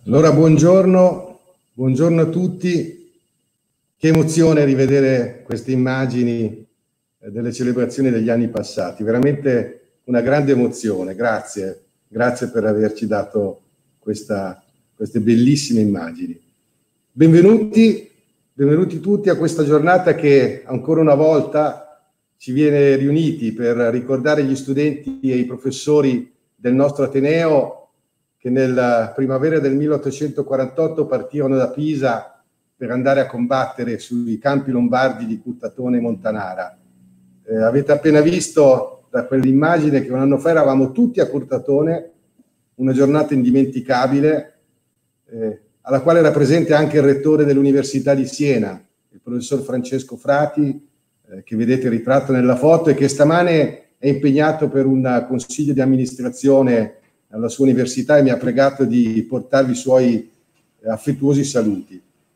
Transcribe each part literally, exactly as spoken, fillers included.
Allora, buongiorno, buongiorno a tutti. Che emozione rivedere queste immagini delle celebrazioni degli anni passati, veramente una grande emozione. Grazie, grazie per averci dato questa, queste bellissime immagini. Benvenuti, benvenuti tutti a questa giornata che ancora una volta ci viene riuniti per ricordare gli studenti e i professori del nostro Ateneo che nella primavera del milleottocentoquarantotto partivano da Pisa per andare a combattere sui campi lombardi di Curtatone e Montanara. Eh, avete appena visto da quell'immagine che un anno fa eravamo tutti a Curtatone, una giornata indimenticabile, eh, alla quale era presente anche il rettore dell'Università di Siena, il professor Francesco Frati, eh, che vedete ritratto nella foto e che stamane è impegnato per un consiglio di amministrazione alla sua università e mi ha pregato di portarvi i suoi affettuosi saluti.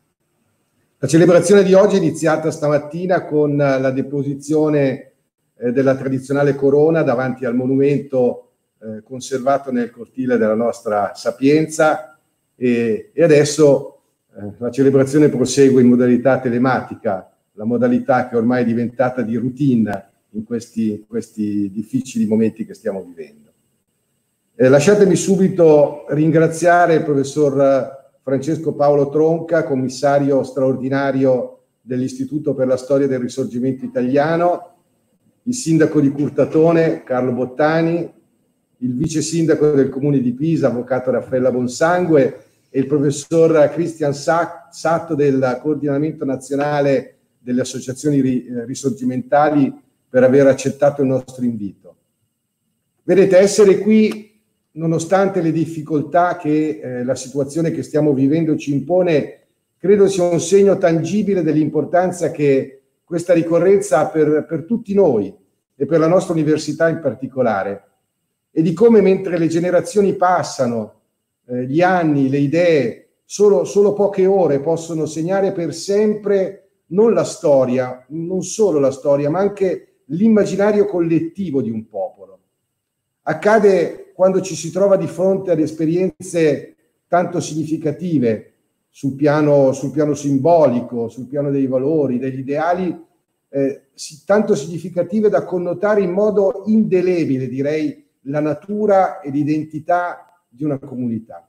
La celebrazione di oggi è iniziata stamattina con la deposizione eh, della tradizionale corona davanti al monumento eh, conservato nel cortile della nostra Sapienza e, e adesso eh, la celebrazione prosegue in modalità telematica, la modalità che ormai è diventata di routine in questi, questi difficili momenti che stiamo vivendo. Eh, lasciatemi subito ringraziare il professor Francesco Paolo Tronca, commissario straordinario dell'Istituto per la Storia del Risorgimento Italiano, il sindaco di Curtatone, Carlo Bottani, il vice sindaco del comune di Pisa, avvocato Raffaella Bonsangue, e il professor Christian Satto del Coordinamento Nazionale delle Associazioni Risorgimentali per aver accettato il nostro invito. Vedete, essere qui nonostante le difficoltà che eh, la situazione che stiamo vivendo ci impone, credo sia un segno tangibile dell'importanza che questa ricorrenza ha per, per tutti noi e per la nostra università in particolare, e di come mentre le generazioni passano, eh, gli anni, le idee, solo, solo poche ore possono segnare per sempre non la storia, non solo la storia, ma anche l'immaginario collettivo di un popolo. Accade quando ci si trova di fronte ad esperienze tanto significative sul piano, sul piano simbolico, sul piano dei valori, degli ideali, eh, tanto significative da connotare in modo indelebile, direi, la natura e l'identità di una comunità.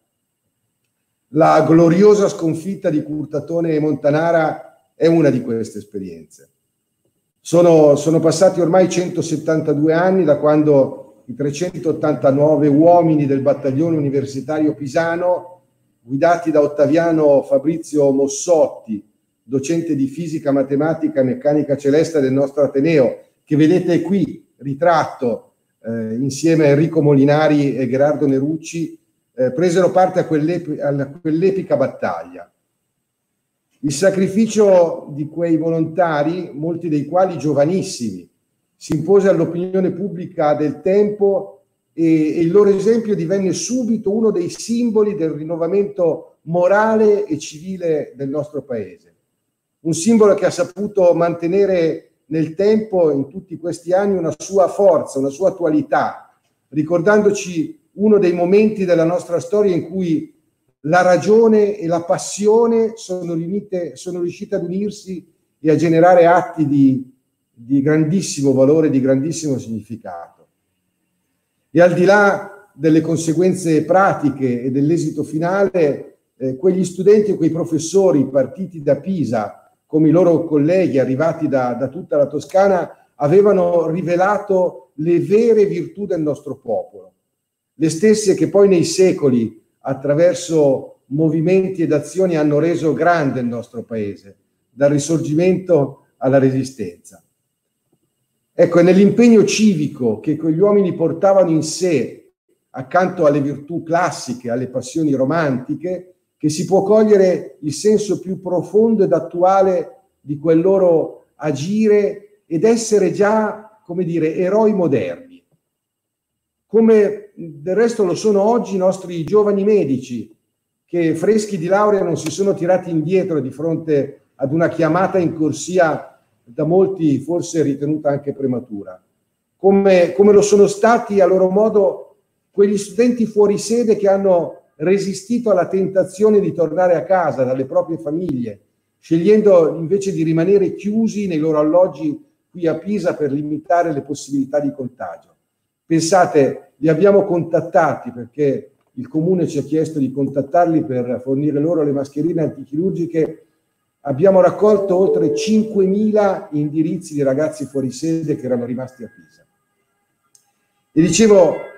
La gloriosa sconfitta di Curtatone e Montanara è una di queste esperienze. Sono, sono passati ormai centosettantadue anni da quando i trecentottantanove uomini del battaglione universitario pisano, guidati da Ottaviano Fabrizio Mossotti, docente di fisica, matematica e meccanica celeste del nostro Ateneo, che vedete qui ritratto eh, insieme a Enrico Molinari e Gerardo Nerucci, eh, presero parte a quell'ep- a quell'epica battaglia. Il sacrificio di quei volontari, molti dei quali giovanissimi, si impose all'opinione pubblica del tempo e, e il loro esempio divenne subito uno dei simboli del rinnovamento morale e civile del nostro paese. Un simbolo che ha saputo mantenere nel tempo, in tutti questi anni, una sua forza, una sua attualità, ricordandoci uno dei momenti della nostra storia in cui la ragione e la passione sono, riunite, sono riuscite ad unirsi e a generare atti di di grandissimo valore, di grandissimo significato. E al di là delle conseguenze pratiche e dell'esito finale, eh, quegli studenti e quei professori partiti da Pisa, come i loro colleghi arrivati da, da tutta la Toscana, avevano rivelato le vere virtù del nostro popolo, le stesse che poi nei secoli, attraverso movimenti ed azioni, hanno reso grande il nostro paese, dal Risorgimento alla Resistenza. Ecco, è nell'impegno civico che quegli uomini portavano in sé, accanto alle virtù classiche, alle passioni romantiche, che si può cogliere il senso più profondo ed attuale di quel loro agire ed essere già, come dire, eroi moderni. Come del resto lo sono oggi i nostri giovani medici, che freschi di laurea non si sono tirati indietro di fronte ad una chiamata in corsia da molti forse ritenuta anche prematura, come, come lo sono stati a loro modo quegli studenti fuori sede che hanno resistito alla tentazione di tornare a casa dalle proprie famiglie, scegliendo invece di rimanere chiusi nei loro alloggi qui a Pisa per limitare le possibilità di contagio. Pensate, li abbiamo contattati perché il Comune ci ha chiesto di contattarli per fornire loro le mascherine antichirurgiche. Abbiamo raccolto oltre cinquemila indirizzi di ragazzi fuori sede che erano rimasti a Pisa. E dicevo, eh,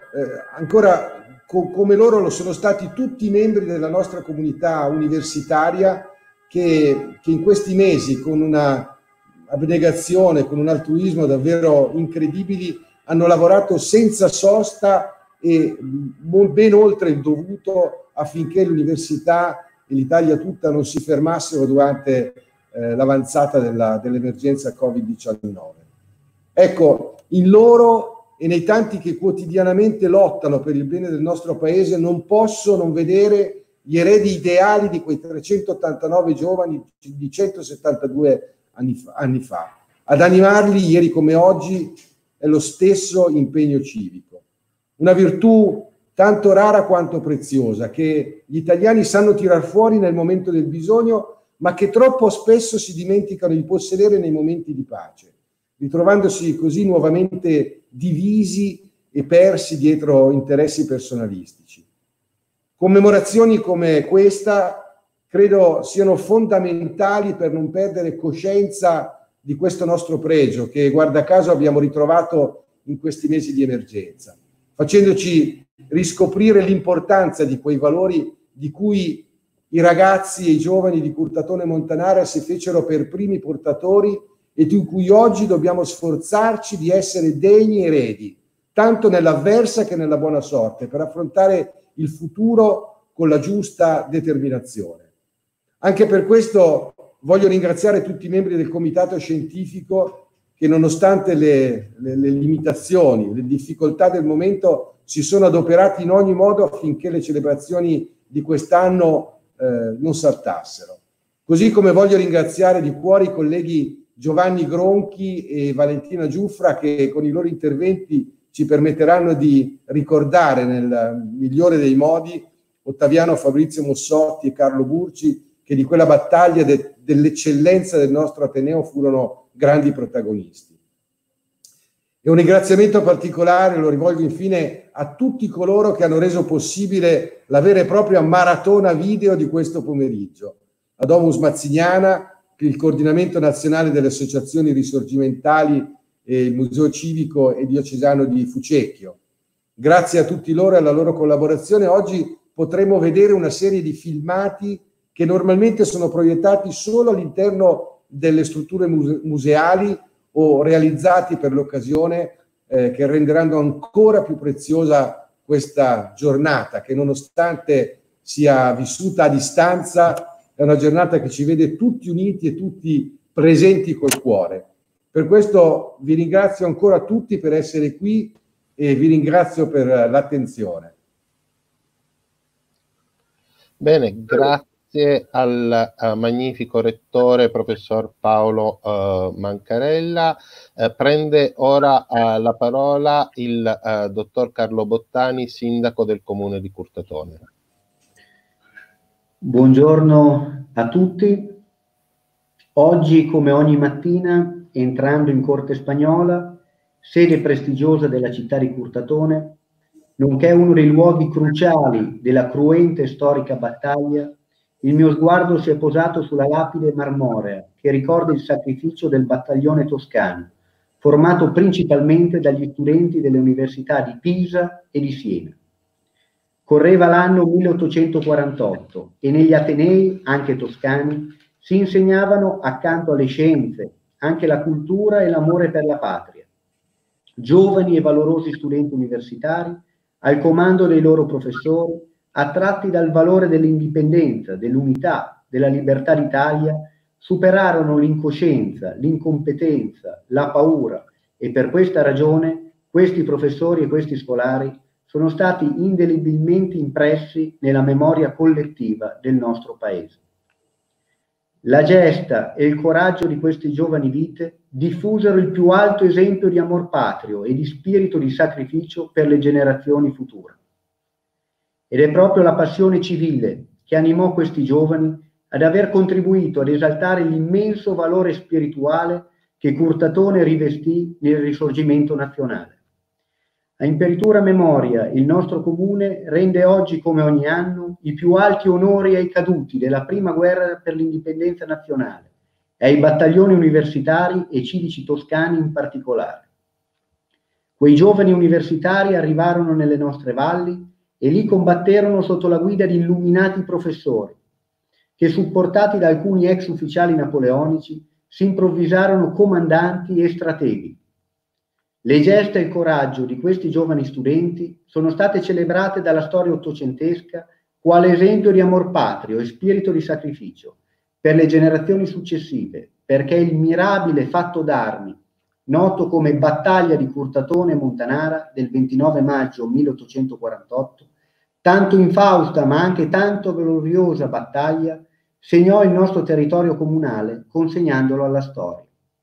ancora co come loro lo sono stati tutti i membri della nostra comunità universitaria che, che in questi mesi, con una abnegazione, con un altruismo davvero incredibili, hanno lavorato senza sosta e ben oltre il dovuto affinché l'università e l'Italia tutta non si fermassero durante eh, l'avanzata dell'emergenza Covid diciannove. Ecco, in loro e nei tanti che quotidianamente lottano per il bene del nostro Paese non posso non vedere gli eredi ideali di quei trecentottantanove giovani di centosettantadue anni fa, anni fa. Ad animarli, ieri come oggi, è lo stesso impegno civico. Una virtù tanto rara quanto preziosa, che gli italiani sanno tirar fuori nel momento del bisogno, ma che troppo spesso si dimenticano di possedere nei momenti di pace, ritrovandosi così nuovamente divisi e persi dietro interessi personalistici. Commemorazioni come questa credo siano fondamentali per non perdere coscienza di questo nostro pregio che, guarda caso, abbiamo ritrovato in questi mesi di emergenza, facendoci riscoprire l'importanza di quei valori di cui i ragazzi e i giovani di Curtatone Montanara si fecero per primi portatori e di cui oggi dobbiamo sforzarci di essere degni eredi, tanto nell'avversa che nella buona sorte, per affrontare il futuro con la giusta determinazione. Anche per questo voglio ringraziare tutti i membri del comitato scientifico che, nonostante le, le, le limitazioni, le difficoltà del momento, si sono adoperati in ogni modo affinché le celebrazioni di quest'anno eh, non saltassero. Così come voglio ringraziare di cuore i colleghi Giovanni Gronchi e Valentina Giuffra che con i loro interventi ci permetteranno di ricordare nel migliore dei modi Ottaviano Fabrizio Mossotti e Carlo Burci, che di quella battaglia de, dell'eccellenza del nostro Ateneo furono grandi protagonisti. E un ringraziamento particolare lo rivolgo infine a tutti coloro che hanno reso possibile la vera e propria maratona video di questo pomeriggio. A Domus Mazzignana, il Coordinamento Nazionale delle Associazioni Risorgimentali e il Museo Civico e Diocesano di Fucecchio. Grazie a tutti loro e alla loro collaborazione oggi potremo vedere una serie di filmati che normalmente sono proiettati solo all'interno delle strutture muse museali o realizzati per l'occasione, eh, che renderanno ancora più preziosa questa giornata, che nonostante sia vissuta a distanza, è una giornata che ci vede tutti uniti e tutti presenti col cuore. Per questo vi ringrazio ancora tutti per essere qui e vi ringrazio per l'attenzione. Bene, grazie al uh, magnifico rettore, professor Paolo uh, Mancarella. Uh, prende ora uh, la parola il uh, dottor Carlo Bottani, sindaco del comune di Curtatone. Buongiorno a tutti. Oggi, come ogni mattina, entrando in Corte Spagnola, sede prestigiosa della città di Curtatone, nonché uno dei luoghi cruciali della cruenta e storica battaglia, il mio sguardo si è posato sulla lapide marmorea che ricorda il sacrificio del battaglione toscano, formato principalmente dagli studenti delle università di Pisa e di Siena. Correva l'anno milleottocentoquarantotto e negli atenei, anche toscani, si insegnavano accanto alle scienze anche la cultura e l'amore per la patria. Giovani e valorosi studenti universitari, al comando dei loro professori, attratti dal valore dell'indipendenza, dell'unità, della libertà d'Italia, superarono l'incoscienza, l'incompetenza, la paura e per questa ragione questi professori e questi scolari sono stati indelebilmente impressi nella memoria collettiva del nostro Paese. La gesta e il coraggio di queste giovani vite diffusero il più alto esempio di amor patrio e di spirito di sacrificio per le generazioni future. Ed è proprio la passione civile che animò questi giovani ad aver contribuito ad esaltare l'immenso valore spirituale che Curtatone rivestì nel Risorgimento nazionale. A imperitura memoria, il nostro comune rende oggi, come ogni anno, i più alti onori ai caduti della prima guerra per l'indipendenza nazionale e ai battaglioni universitari e civici toscani in particolare. Quei giovani universitari arrivarono nelle nostre valli e lì combatterono sotto la guida di illuminati professori, che, supportati da alcuni ex ufficiali napoleonici, si improvvisarono comandanti e strateghi. Le gesta e il coraggio di questi giovani studenti sono state celebrate dalla storia ottocentesca quale esempio di amor patrio e spirito di sacrificio per le generazioni successive, perché il mirabile fatto d'armi, noto come Battaglia di Curtatone e Montanara del ventinove maggio milleottocentoquarantotto, tanto infausta ma anche tanto gloriosa battaglia, segnò il nostro territorio comunale consegnandolo alla storia.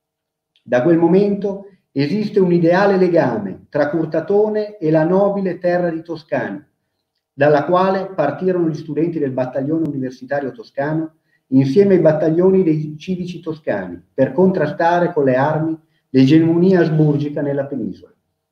Da quel momento esiste un ideale legame tra Curtatone e la nobile terra di Toscana, dalla quale partirono gli studenti del battaglione universitario toscano insieme ai battaglioni dei civici toscani per contrastare con le armi l'egemonia asburgica nella penisola.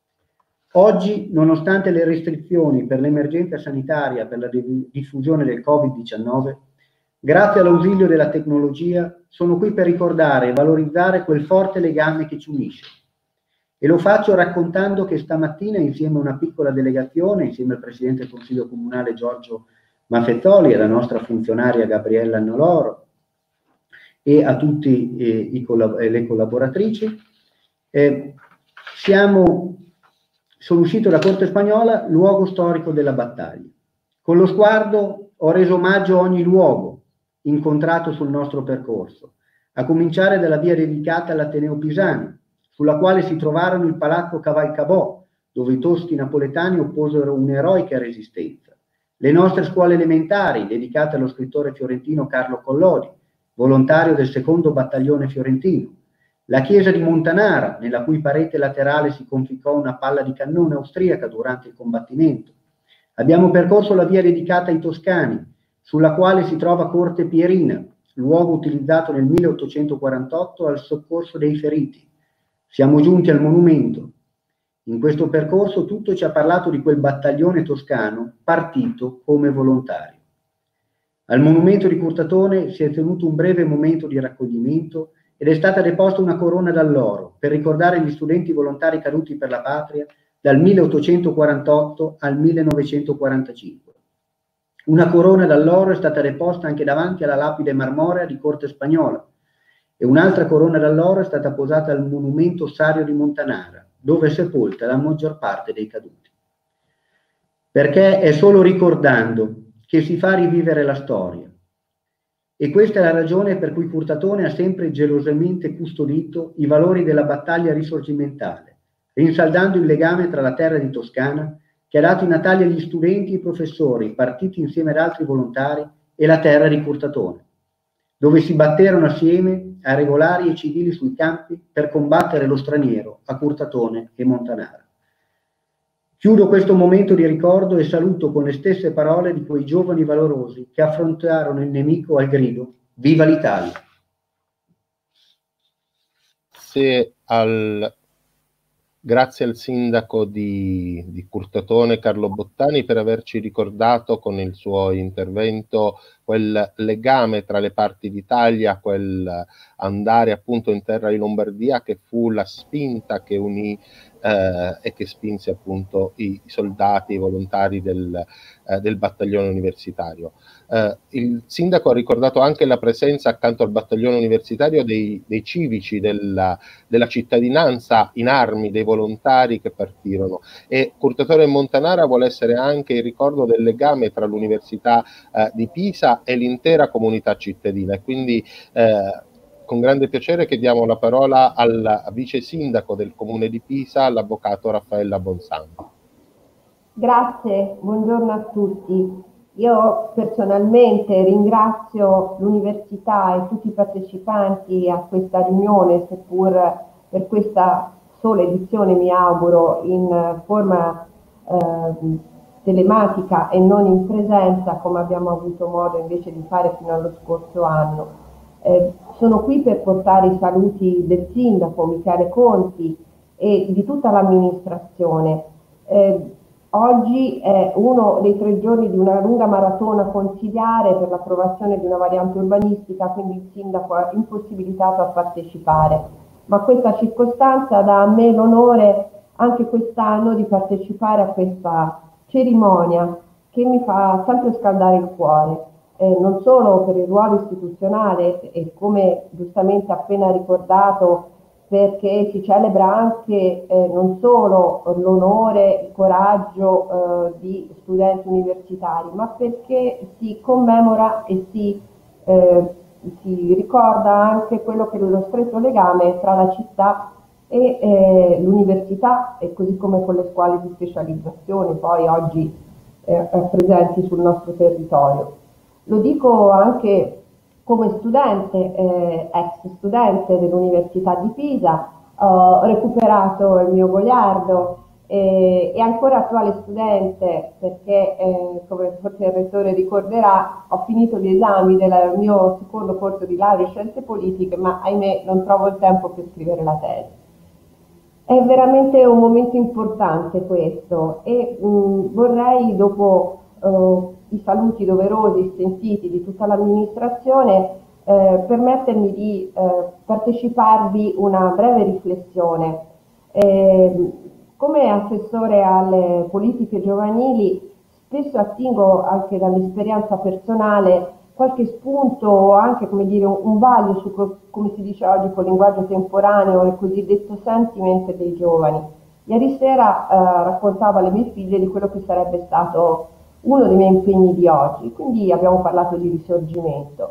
Oggi, nonostante le restrizioni per l'emergenza sanitaria per la diffusione del Covid diciannove, grazie all'ausilio della tecnologia, sono qui per ricordare e valorizzare quel forte legame che ci unisce. E lo faccio raccontando che stamattina, insieme a una piccola delegazione, insieme al Presidente del Consiglio Comunale Giorgio Maffettoli e alla nostra funzionaria Gabriella Annoloro e a tutte eh, collab le collaboratrici, eh, siamo, sono uscito da Corte Spagnola, luogo storico della battaglia. Con lo sguardo ho reso omaggio a ogni luogo incontrato sul nostro percorso, a cominciare dalla via dedicata all'Ateneo Pisano, sulla quale si trovarono il Palazzo Cavalcabò, dove i toschi napoletani opposero un'eroica resistenza, le nostre scuole elementari, dedicate allo scrittore fiorentino Carlo Collodi, volontario del secondo battaglione fiorentino, la chiesa di Montanara, nella cui parete laterale si conficcò una palla di cannone austriaca durante il combattimento. Abbiamo percorso la via dedicata ai toscani, sulla quale si trova Corte Pierina, luogo utilizzato nel milleottocentoquarantotto al soccorso dei feriti. Siamo giunti al monumento. In questo percorso tutto ci ha parlato di quel battaglione toscano partito come volontario. Al monumento di Curtatone si è tenuto un breve momento di raccoglimento ed è stata deposta una corona d'alloro per ricordare gli studenti volontari caduti per la patria dal milleottocentoquarantotto al millenovecentoquarantacinque. Una corona d'alloro è stata deposta anche davanti alla lapide marmorea di Corte Spagnola e un'altra corona d'alloro è stata posata al monumento ossario di Montanara, dove è sepolta la maggior parte dei caduti. Perché è solo ricordando che si fa rivivere la storia. E questa è la ragione per cui Curtatone ha sempre gelosamente custodito i valori della battaglia risorgimentale, rinsaldando il legame tra la terra di Toscana, che ha dato i natali agli studenti e ai professori partiti insieme ad altri volontari, e la terra di Curtatone, dove si batterono assieme a regolari e civili sui campi per combattere lo straniero a Curtatone e Montanara. Chiudo questo momento di ricordo e saluto con le stesse parole di quei giovani valorosi che affrontarono il nemico al grido «Viva l'Italia!». Grazie al, grazie al sindaco di, di Curtatone, Carlo Bottani, per averci ricordato con il suo intervento quel legame tra le parti d'Italia, quel andare appunto in terra di Lombardia che fu la spinta che unì eh, e che spinse appunto i, i soldati, i volontari del, eh, del battaglione universitario. Eh, il sindaco ha ricordato anche la presenza accanto al battaglione universitario dei, dei civici, della, della cittadinanza in armi, dei volontari che partirono, e Curtatone e Montanara vuole essere anche il ricordo del legame tra l'Università eh, di Pisa e l'intera comunità cittadina, e quindi eh, con grande piacere chiediamo la parola al vice sindaco del comune di Pisa, l'avvocato Raffaella Bonsanto. Grazie, buongiorno a tutti. Io personalmente ringrazio l'università e tutti i partecipanti a questa riunione, seppur per questa sola edizione, mi auguro, in forma eh, telematica e non in presenza, come abbiamo avuto modo invece di fare fino allo scorso anno. Eh, sono qui per portare i saluti del sindaco Michele Conti e di tutta l'amministrazione. Eh, oggi è uno dei tre giorni di una lunga maratona consiliare per l'approvazione di una variante urbanistica, quindi il sindaco è impossibilitato a partecipare. Ma questa circostanza dà a me l'onore anche quest'anno di partecipare a questa cerimonia che mi fa sempre scaldare il cuore. Eh, non solo per il ruolo istituzionale e come giustamente appena ricordato, perché si celebra anche eh, non solo l'onore, il coraggio eh, di studenti universitari, ma perché si commemora e si, eh, si ricorda anche quello che è lo stretto legame tra la città e eh, l'università, e così come con le scuole di specializzazione poi oggi eh, presenti sul nostro territorio. Lo dico anche come studente, eh, ex studente dell'Università di Pisa, ho recuperato il mio goliardo eh, e ancora attuale studente perché, eh, come forse il rettore ricorderà, ho finito gli esami del mio secondo corso di laurea in scienze politiche, ma ahimè non trovo il tempo per scrivere la tesi. È veramente un momento importante questo e mh, vorrei, dopo uh, i saluti doverosi sentiti di tutta l'amministrazione, eh, permettermi di eh, parteciparvi una breve riflessione. Eh, come assessore alle politiche giovanili spesso attingo anche dall'esperienza personale qualche spunto o anche, come dire, un, un vaglio su, come si dice oggi con linguaggio temporaneo, il cosiddetto sentiment dei giovani. Ieri sera eh, raccontavo alle mie figlie di quello che sarebbe stato uno dei miei impegni di oggi, quindi abbiamo parlato di risorgimento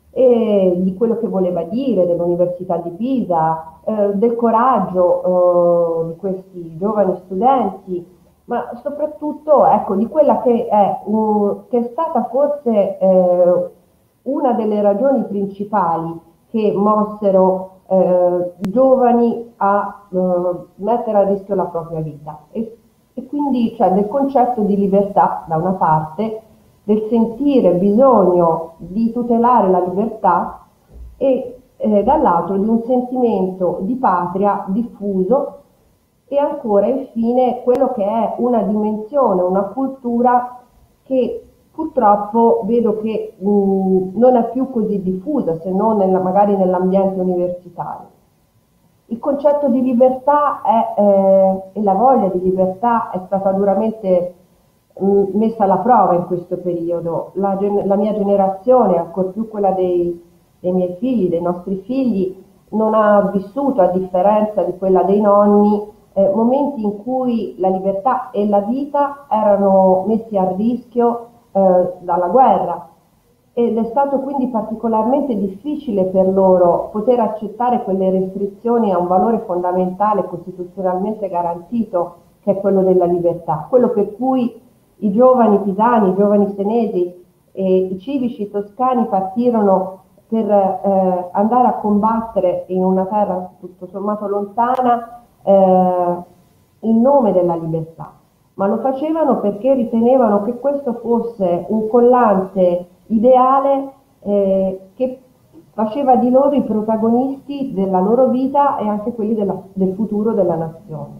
e di quello che voleva dire dell'Università di Pisa, eh, del coraggio eh, di questi giovani studenti, ma soprattutto ecco, di quella che è, um, che è stata forse eh, una delle ragioni principali che mossero eh, i giovani a eh, mettere a rischio la propria vita. E, e quindi c'è del concetto di libertà da una parte, del sentire bisogno di tutelare la libertà e eh, dall'altro di un sentimento di patria diffuso. E ancora infine quello che è una dimensione, una cultura che purtroppo vedo che mh, non è più così diffusa, se non nella, magari nell'ambiente universitario. Il concetto di libertà è, eh, e la voglia di libertà è stata duramente mh, messa alla prova in questo periodo. La, la mia generazione, ancor più quella dei, dei miei figli, dei nostri figli, non ha vissuto, a differenza di quella dei nonni, Eh, momenti in cui la libertà e la vita erano messi a rischio eh, dalla guerra, ed è stato quindi particolarmente difficile per loro poter accettare quelle restrizioni a un valore fondamentale costituzionalmente garantito, che è quello della libertà, quello per cui i giovani pisani, i giovani senesi e i civici toscani partirono per eh, andare a combattere in una terra tutto sommato lontana Eh, in nome della libertà, ma lo facevano perché ritenevano che questo fosse un collante ideale eh, che faceva di loro i protagonisti della loro vita e anche quelli della, del futuro della nazione.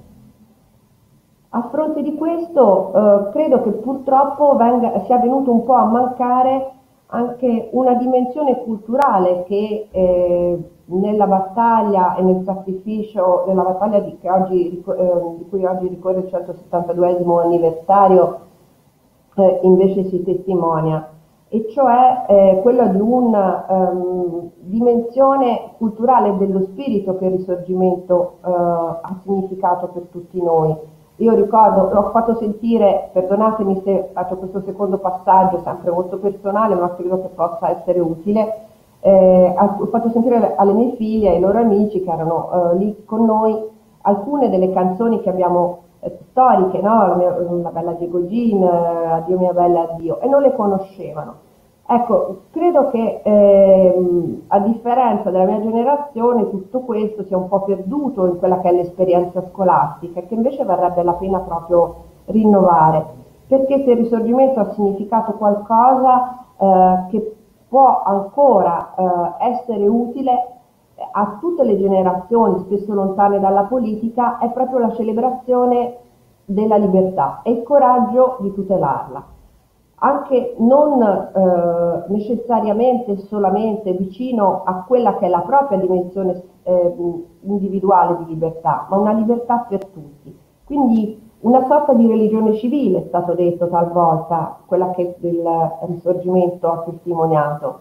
A fronte di questo eh, credo che purtroppo venga, sia venuto un po' a mancare anche una dimensione culturale che eh, nella battaglia e nel sacrificio, nella battaglia di, che oggi, eh, di cui oggi ricorre il centosettantaduesimo anniversario, eh, invece si testimonia, e cioè eh, quella di una um, dimensione culturale dello spirito che il risorgimento eh, ha significato per tutti noi. Io ricordo, l'ho fatto sentire, perdonatemi se faccio questo secondo passaggio, sempre molto personale, ma credo che possa essere utile, eh, ho fatto sentire alle mie figlie e ai loro amici che erano eh, lì con noi alcune delle canzoni che abbiamo eh, storiche, no? La, mia, la bella Diego Gin, eh, Addio mia bella addio, e non le conoscevano. Ecco, credo che ehm, a differenza della mia generazione tutto questo sia un po' perduto in quella che è l'esperienza scolastica e che invece varrebbe la pena proprio rinnovare. perché se il risorgimento ha significato qualcosa eh, che può ancora eh, essere utile a tutte le generazioni, spesso lontane dalla politica, è proprio la celebrazione della libertà e il coraggio di tutelarla, anche non eh, necessariamente solamente vicino a quella che è la propria dimensione eh, individuale di libertà, ma una libertà per tutti. Quindi una sorta di religione civile, è stato detto talvolta, quella che il risorgimento ha testimoniato,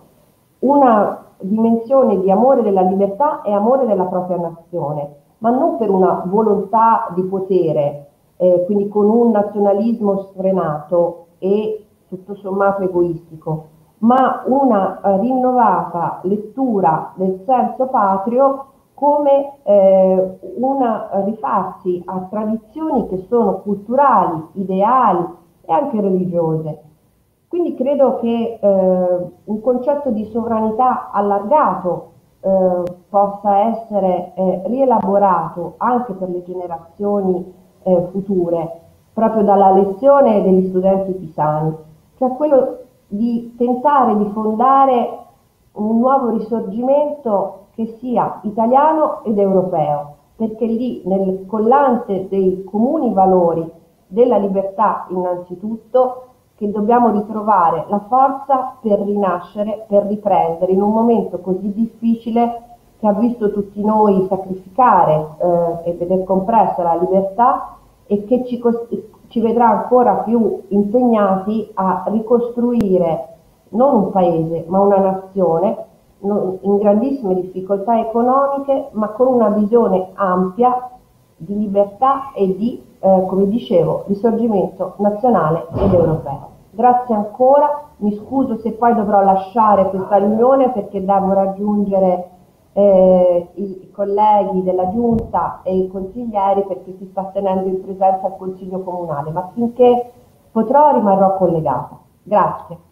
una dimensione di amore della libertà e amore della propria nazione, ma non per una volontà di potere, eh, quindi con un nazionalismo sfrenato e tutto sommato egoistico, ma una eh, rinnovata lettura del senso patrio come eh, un rifarsi a tradizioni che sono culturali, ideali e anche religiose. Quindi credo che eh, un concetto di sovranità allargato eh, possa essere eh, rielaborato anche per le generazioni eh, future, proprio dalla lezione degli studenti pisani, cioè quello di tentare di fondare un nuovo risorgimento che sia italiano ed europeo, perché lì nel collante dei comuni valori della libertà innanzitutto che dobbiamo ritrovare la forza per rinascere, per riprendere in un momento così difficile che ha visto tutti noi sacrificare eh, e veder compressa la libertà e che ci, ci vedrà ancora più impegnati a ricostruire non un paese ma una nazione in grandissime difficoltà economiche, ma con una visione ampia di libertà e di, eh, come dicevo, risorgimento nazionale ed europeo. Grazie ancora, mi scuso se poi dovrò lasciare questa riunione perché devo raggiungere eh, i colleghi della Giunta e i consiglieri perché si sta tenendo in presenza il Consiglio Comunale, ma finché potrò rimarrò collegata. Grazie.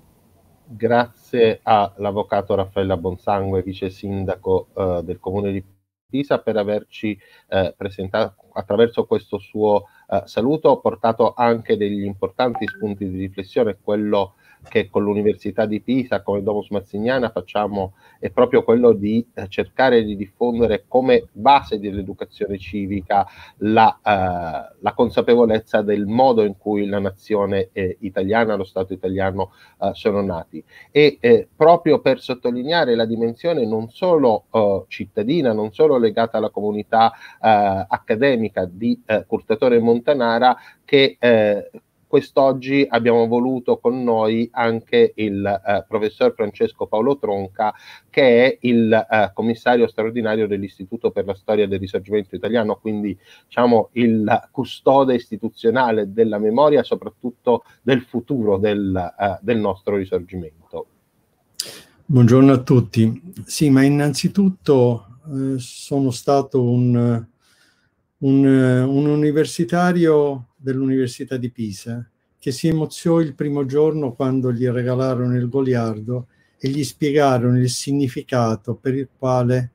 Grazie all'avvocato Raffaella Bonsangue, vice sindaco eh, del Comune di Pisa, per averci eh, presentato attraverso questo suo eh, saluto, ho portato anche degli importanti spunti di riflessione. Quello che con l'Università di Pisa, come Domus Mazziniana facciamo è proprio quello di eh, cercare di diffondere come base dell'educazione civica la, eh, la consapevolezza del modo in cui la nazione eh, italiana, lo Stato italiano eh, sono nati, e eh, proprio per sottolineare la dimensione non solo eh, cittadina, non solo legata alla comunità eh, accademica di eh, Curtatone e Montanara, che eh, quest'oggi abbiamo voluto con noi anche il eh, professor Francesco Paolo Tronca, che è il eh, commissario straordinario dell'Istituto per la Storia del Risorgimento Italiano, quindi diciamo il custode istituzionale della memoria e soprattutto del futuro del, eh, del nostro risorgimento. Buongiorno a tutti. Sì, ma innanzitutto eh, sono stato un, un, un universitario dell'Università di Pisa che si emoziò il primo giorno quando gli regalarono il goliardo e gli spiegarono il significato per il quale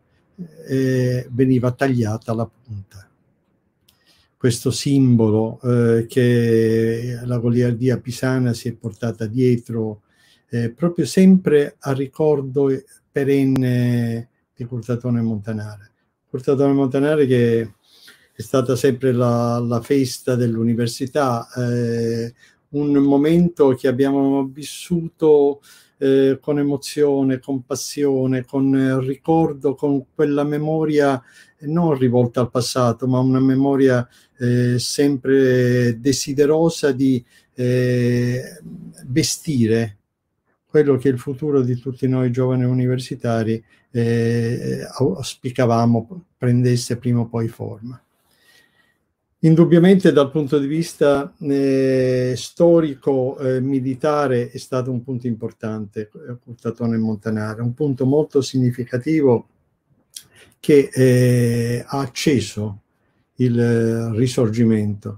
eh, veniva tagliata la punta. Questo simbolo eh, che la goliardia pisana si è portata dietro eh, proprio sempre a ricordo perenne di Curtatone Montanare. Curtatone Montanare che è stata sempre la, la festa dell'università, eh, un momento che abbiamo vissuto eh, con emozione, con passione, con eh, ricordo, con quella memoria non rivolta al passato, ma una memoria eh, sempre desiderosa di eh, vestire quello che il futuro di tutti noi giovani universitari eh, auspicavamo prendesse prima o poi forma. Indubbiamente dal punto di vista eh, storico eh, militare è stato un punto importante Curtatone Montanare, un punto molto significativo che eh, ha acceso il eh, risorgimento.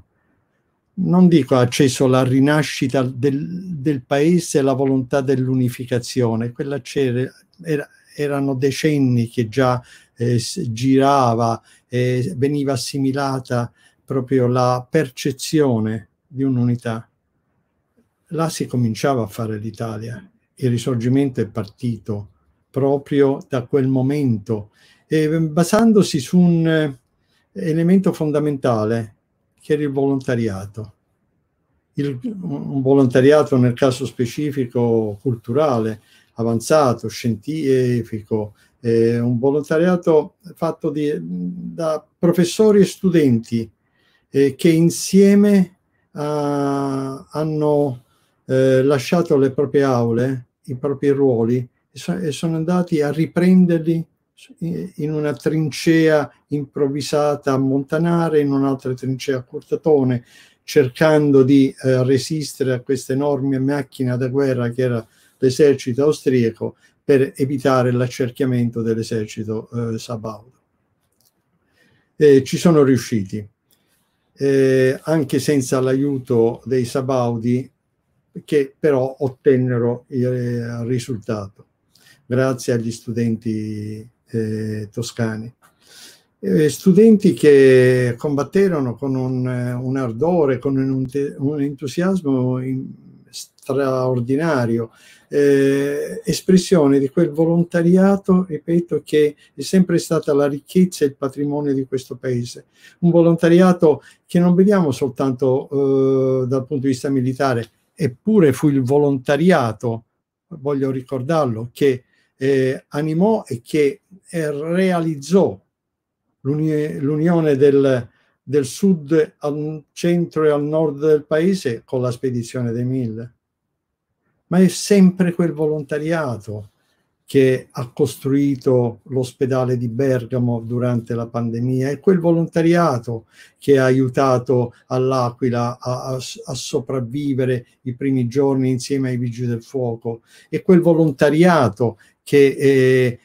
Non dico ha acceso la rinascita del, del paese e la volontà dell'unificazione, quella c'era, era, erano decenni che già eh, girava e veniva assimilata proprio la percezione di un'unità. là si cominciava a fare l'Italia. Il Risorgimento è partito proprio da quel momento, eh, basandosi su un eh, elemento fondamentale, che era il volontariato. Il, un volontariato nel caso specifico culturale, avanzato, scientifico, eh, un volontariato fatto di, da professori e studenti eh, che insieme uh, hanno eh, lasciato le proprie aule, i propri ruoli e, so, e sono andati a riprenderli in una trincea improvvisata a Montanare, in un'altra trincea a Curtatone, cercando di eh, resistere a questa enorme macchina da guerra che era l'esercito austriaco, per evitare l'accerchiamento dell'esercito eh, sabaudo. E ci sono riusciti, eh, anche senza l'aiuto dei sabaudi, che però ottennero il risultato, grazie agli studenti eh, toscani. Eh, studenti che combatterono con un, un ardore, con un, un entusiasmo in, straordinario, eh, espressione di quel volontariato, ripeto, che è sempre stata la ricchezza e il patrimonio di questo paese. Un volontariato che non vediamo soltanto eh, dal punto di vista militare, eppure fu il volontariato, voglio ricordarlo, che eh, animò e che eh, realizzò l'unione del, del sud al centro e al nord del paese con la spedizione dei Mille. Ma è sempre quel volontariato che ha costruito l'ospedale di Bergamo durante la pandemia, è quel volontariato che ha aiutato all'Aquila a, a, a sopravvivere i primi giorni insieme ai Vigili del Fuoco, è quel volontariato che eh,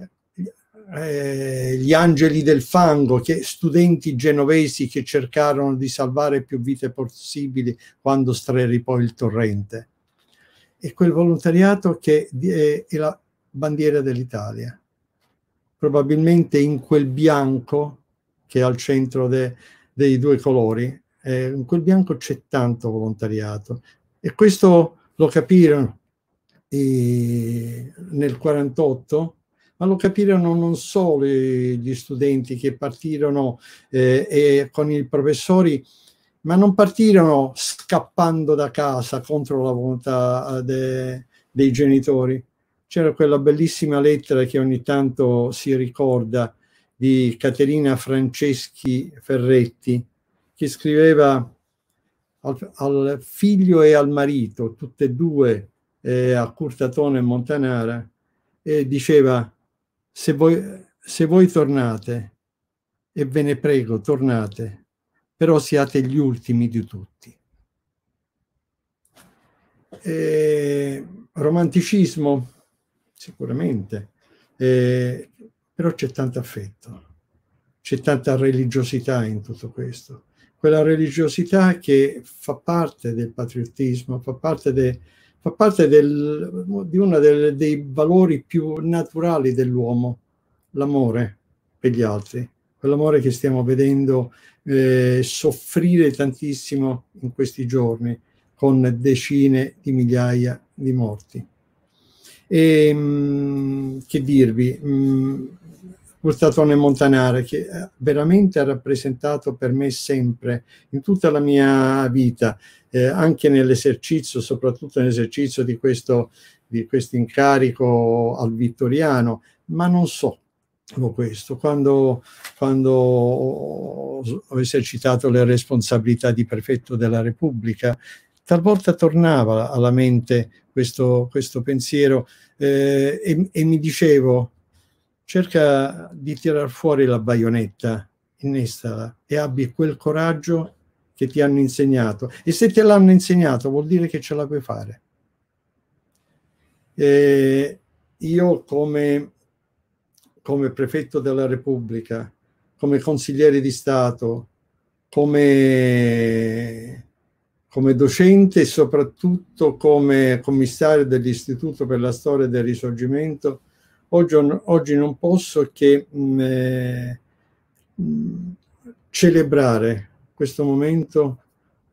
eh, gli Angeli del Fango, che studenti genovesi che cercarono di salvare più vite possibili quando straripò il torrente. È quel volontariato che è, è la bandiera dell'Italia, probabilmente in quel bianco che è al centro de, dei due colori, eh, in quel bianco c'è tanto volontariato, e questo lo capirono eh, nel quarantotto, ma lo capirono non solo gli studenti che partirono eh, e con i professori, ma non partirono scappando da casa contro la volontà de, dei genitori. C'era quella bellissima lettera che ogni tanto si ricorda di Caterina Franceschi Ferretti, che scriveva al, al figlio e al marito, tutte e due eh, a Curtatone e Montanara, e diceva: se voi, se voi tornate, e ve ne prego, tornate, però siate gli ultimi di tutti. Eh, romanticismo? Sicuramente, eh, però c'è tanto affetto, c'è tanta religiosità in tutto questo, quella religiosità che fa parte del patriottismo, fa parte, de, fa parte del, di uno del, dei valori più naturali dell'uomo, l'amore per gli altri, quell'amore che stiamo vedendo eh, soffrire tantissimo in questi giorni, con decine di migliaia di morti. E mh, che dirvi, Curtatone Montanare, che veramente ha rappresentato per me sempre, in tutta la mia vita, eh, anche nell'esercizio, soprattutto nell'esercizio di questo di questo incarico al Vittoriano, ma non so questo, quando, quando ho esercitato le responsabilità di prefetto della Repubblica, talvolta tornava alla mente questo, questo pensiero eh, e, e mi dicevo: cerca di tirar fuori la baionetta, innestala e abbi quel coraggio che ti hanno insegnato, e se te l'hanno insegnato vuol dire che ce la puoi fare. E io come, come prefetto della Repubblica, come consigliere di Stato, come come docente e soprattutto come commissario dell'Istituto per la Storia del Risorgimento, oggi, oggi non posso che mh, eh, mh, celebrare questo momento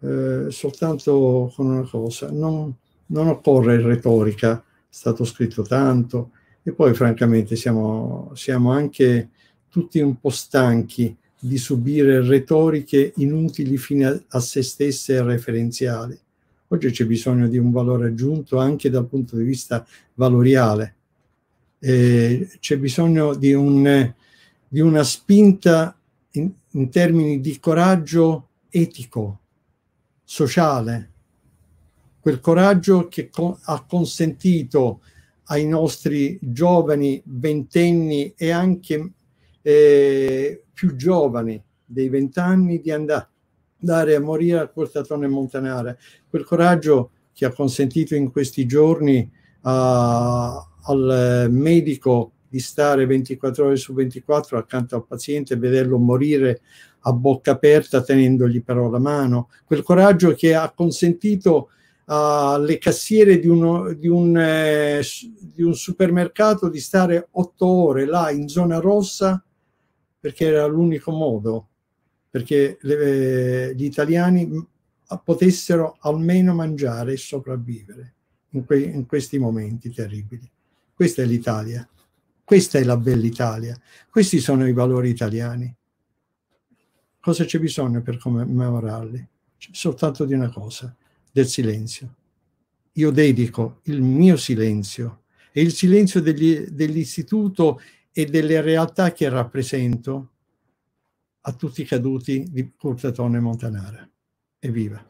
eh, soltanto con una cosa, non, non occorre retorica, è stato scritto tanto, e poi francamente siamo, siamo anche tutti un po' stanchi di subire retoriche inutili fino a, a se stesse e referenziali. Oggi c'è bisogno di un valore aggiunto anche dal punto di vista valoriale. Eh, c'è bisogno di, un, di una spinta in, in termini di coraggio etico, sociale, quel coraggio che co- ha consentito ai nostri giovani ventenni e anche eh, più giovani dei vent'anni di andare, andare a morire al Curtatone Montanara, quel coraggio che ha consentito in questi giorni a al medico di stare ventiquattro ore su ventiquattro accanto al paziente e vederlo morire a bocca aperta tenendogli però la mano, quel coraggio che ha consentito alle cassiere di, uno, di, un, eh, di un supermercato di stare otto ore là in zona rossa perché era l'unico modo perché le, gli italiani potessero almeno mangiare e sopravvivere in, que, in questi momenti terribili. Questa è l'Italia, questa è la bella Italia, questi sono i valori italiani. Cosa c'è bisogno per commemorarli? C'è soltanto di una cosa, del silenzio. Io dedico il mio silenzio e il silenzio degli, dell'istituto e delle realtà che rappresento a tutti i caduti di Curtatone Montanara. Evviva!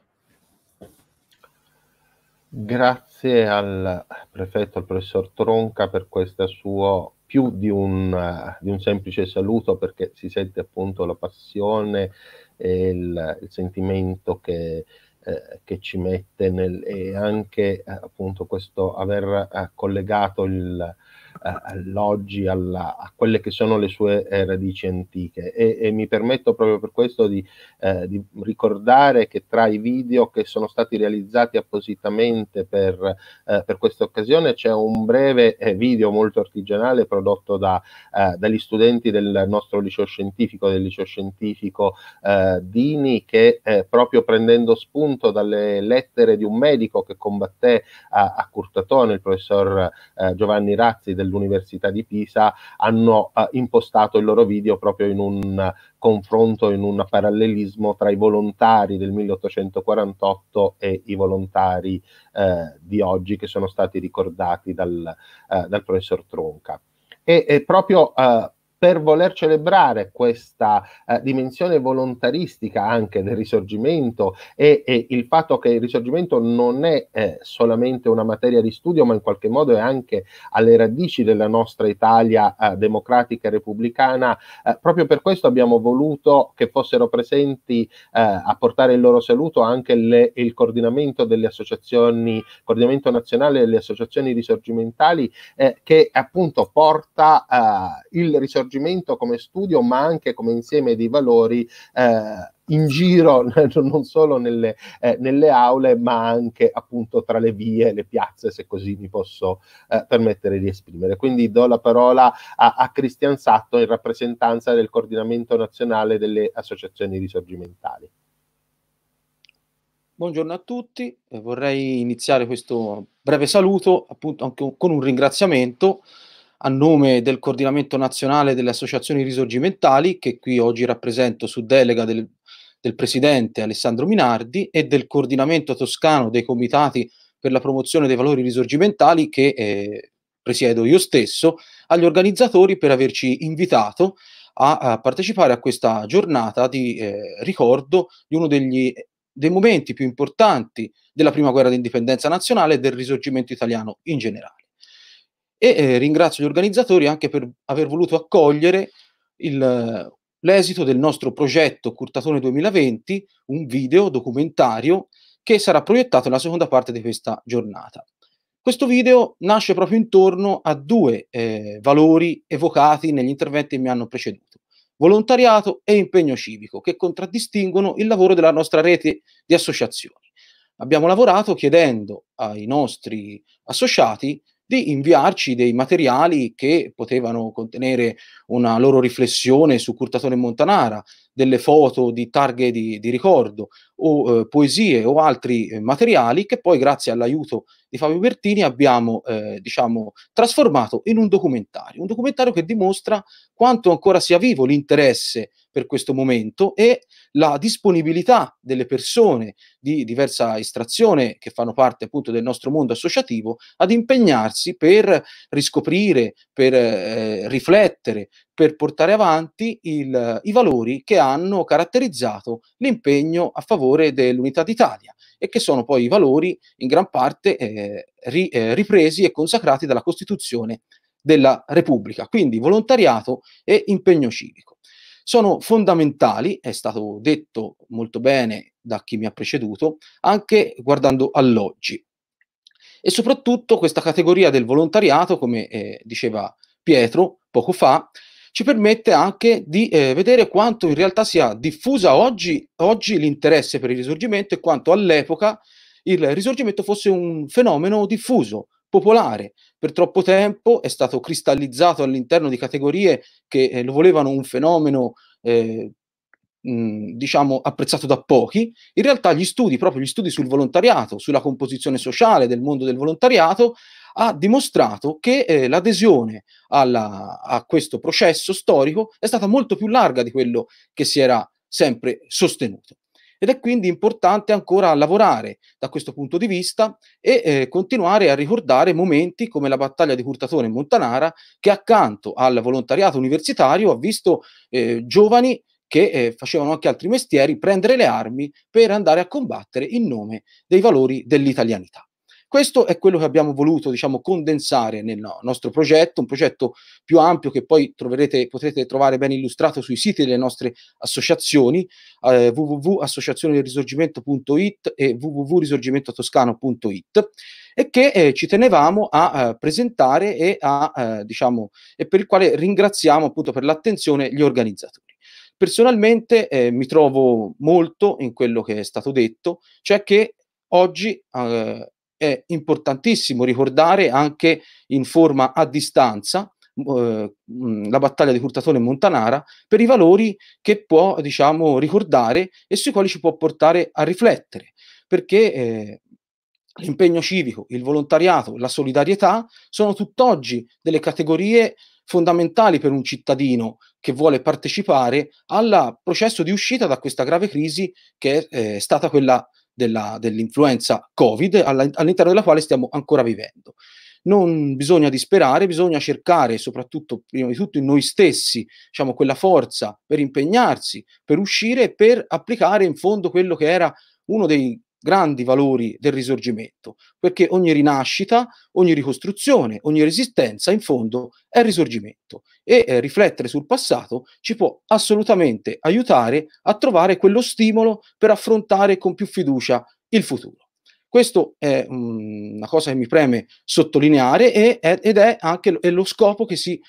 Grazie al prefetto, al professor Tronca, per questo suo più di un, uh, di un semplice saluto, perché si sente appunto la passione e il, il sentimento che, eh, che ci mette nel, e anche eh, appunto questo aver eh, collegato il all'oggi, alla, a quelle che sono le sue eh, radici antiche e, e mi permetto proprio per questo di, eh, di ricordare che tra i video che sono stati realizzati appositamente per, eh, per questa occasione c'è un breve eh, video molto artigianale prodotto da, eh, dagli studenti del nostro liceo scientifico, del liceo scientifico eh, Dini, che eh, proprio prendendo spunto dalle lettere di un medico che combatté a, a Curtatone, il professor eh, Giovanni Razzi dell'Università di Pisa, hanno uh, impostato il loro video proprio in un uh, confronto, in un parallelismo tra i volontari del milleottocentoquarantotto e i volontari uh, di oggi che sono stati ricordati dal, uh, dal professor Tronca. E, e proprio uh, per voler celebrare questa eh, dimensione volontaristica anche del Risorgimento e, e il fatto che il Risorgimento non è eh, solamente una materia di studio, ma in qualche modo è anche alle radici della nostra Italia eh, democratica e repubblicana, eh, proprio per questo abbiamo voluto che fossero presenti eh, a portare il loro saluto anche le, il coordinamento delle associazioni, coordinamento nazionale delle associazioni risorgimentali, eh, che appunto porta eh, il Risorgimento come studio ma anche come insieme di valori eh, in giro non solo nelle, eh, nelle aule ma anche appunto tra le vie, le piazze, se così mi posso eh, permettere di esprimere. Quindi do la parola a, a Cristian Satto in rappresentanza del coordinamento nazionale delle associazioni risorgimentali. Buongiorno a tutti, eh, vorrei iniziare questo breve saluto appunto anche con un ringraziamento a nome del Coordinamento Nazionale delle Associazioni Risorgimentali, che qui oggi rappresento su delega del, del Presidente Alessandro Minardi, e del Coordinamento Toscano dei Comitati per la Promozione dei Valori Risorgimentali, che eh, presiedo io stesso, agli organizzatori per averci invitato a, a partecipare a questa giornata di eh, ricordo di uno degli, dei momenti più importanti della Prima Guerra d'Indipendenza nazionale e del Risorgimento italiano in generale. E eh, ringrazio gli organizzatori anche per aver voluto accogliere il, l'esito del nostro progetto Curtatone duemilaventi, un video documentario che sarà proiettato nella seconda parte di questa giornata. Questo video nasce proprio intorno a due eh, valori evocati negli interventi che mi hanno preceduto: volontariato e impegno civico, che contraddistinguono il lavoro della nostra rete di associazioni. Abbiamo lavorato chiedendo ai nostri associati di inviarci dei materiali che potevano contenere una loro riflessione su Curtatone Montanara, delle foto di targhe di, di ricordo o eh, poesie o altri eh, materiali che poi grazie all'aiuto di Fabio Bertini abbiamo eh, diciamo trasformato in un documentario, un documentario che dimostra quanto ancora sia vivo l'interesse per questo momento e la disponibilità delle persone di diversa estrazione che fanno parte appunto del nostro mondo associativo ad impegnarsi per riscoprire, per eh, riflettere, per portare avanti il, i valori che hanno caratterizzato l'impegno a favore dell'unità d'Italia e che sono poi i valori in gran parte eh, ri, eh, ripresi e consacrati dalla Costituzione della Repubblica, quindi volontariato e impegno civico. Sono fondamentali, è stato detto molto bene da chi mi ha preceduto, anche guardando all'oggi. E soprattutto questa categoria del volontariato, come eh, diceva Pietro poco fa, ci permette anche di eh, vedere quanto in realtà sia diffusa oggi, oggi l'interesse per il Risorgimento e quanto all'epoca il Risorgimento fosse un fenomeno diffuso, popolare. Per troppo tempo è stato cristallizzato all'interno di categorie che eh, lo volevano un fenomeno eh, mh, diciamo apprezzato da pochi. In realtà gli studi, proprio gli studi sul volontariato, sulla composizione sociale del mondo del volontariato, ha dimostrato che eh, l'adesione alla, a questo processo storico è stata molto più larga di quello che si era sempre sostenuto. Ed è quindi importante ancora lavorare da questo punto di vista e eh, continuare a ricordare momenti come la battaglia di Curtatone e Montanara, che accanto al volontariato universitario ha visto eh, giovani che eh, facevano anche altri mestieri prendere le armi per andare a combattere in nome dei valori dell'italianità. Questo è quello che abbiamo voluto, diciamo, condensare nel nostro progetto, un progetto più ampio che poi troverete, potrete trovare ben illustrato sui siti delle nostre associazioni, eh, w w w punto associazione del risorgimento punto i t e w w w punto risorgimento toscano punto i t, e che eh, ci tenevamo a eh, presentare e, a, eh, diciamo, e per il quale ringraziamo appunto per l'attenzione gli organizzatori. Personalmente eh, mi trovo molto in quello che è stato detto, cioè che oggi eh, è importantissimo ricordare anche in forma a distanza eh, la battaglia di Curtatone e Montanara per i valori che può, diciamo, ricordare e sui quali ci può portare a riflettere, perché eh, l'impegno civico, il volontariato, la solidarietà sono tutt'oggi delle categorie fondamentali per un cittadino che vuole partecipare al processo di uscita da questa grave crisi che è eh, stata quella della, dell'influenza Covid, all'interno della quale stiamo ancora vivendo. Non bisogna disperare, bisogna cercare, soprattutto, prima di tutto, in noi stessi, diciamo, quella forza per impegnarsi, per uscire e per applicare in fondo quello che era uno dei grandi valori del Risorgimento, perché ogni rinascita, ogni ricostruzione, ogni resistenza in fondo è Risorgimento e eh, riflettere sul passato ci può assolutamente aiutare a trovare quello stimolo per affrontare con più fiducia il futuro. Questo è um, una cosa che mi preme sottolineare e, è, ed è anche è lo scopo che si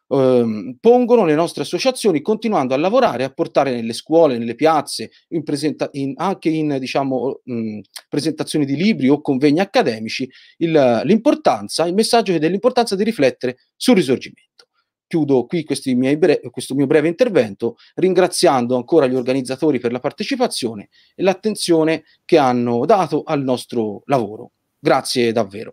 eh, pongono le nostre associazioni, continuando a lavorare, a portare nelle scuole, nelle piazze, in presenta- in, anche in diciamo, mh, presentazioni di libri o convegni accademici, il, l'importanza, il messaggio dell'importanza di riflettere sul Risorgimento. Chiudo qui questi miei bre- questo mio breve intervento ringraziando ancora gli organizzatori per la partecipazione e l'attenzione che hanno dato al nostro lavoro. Grazie davvero.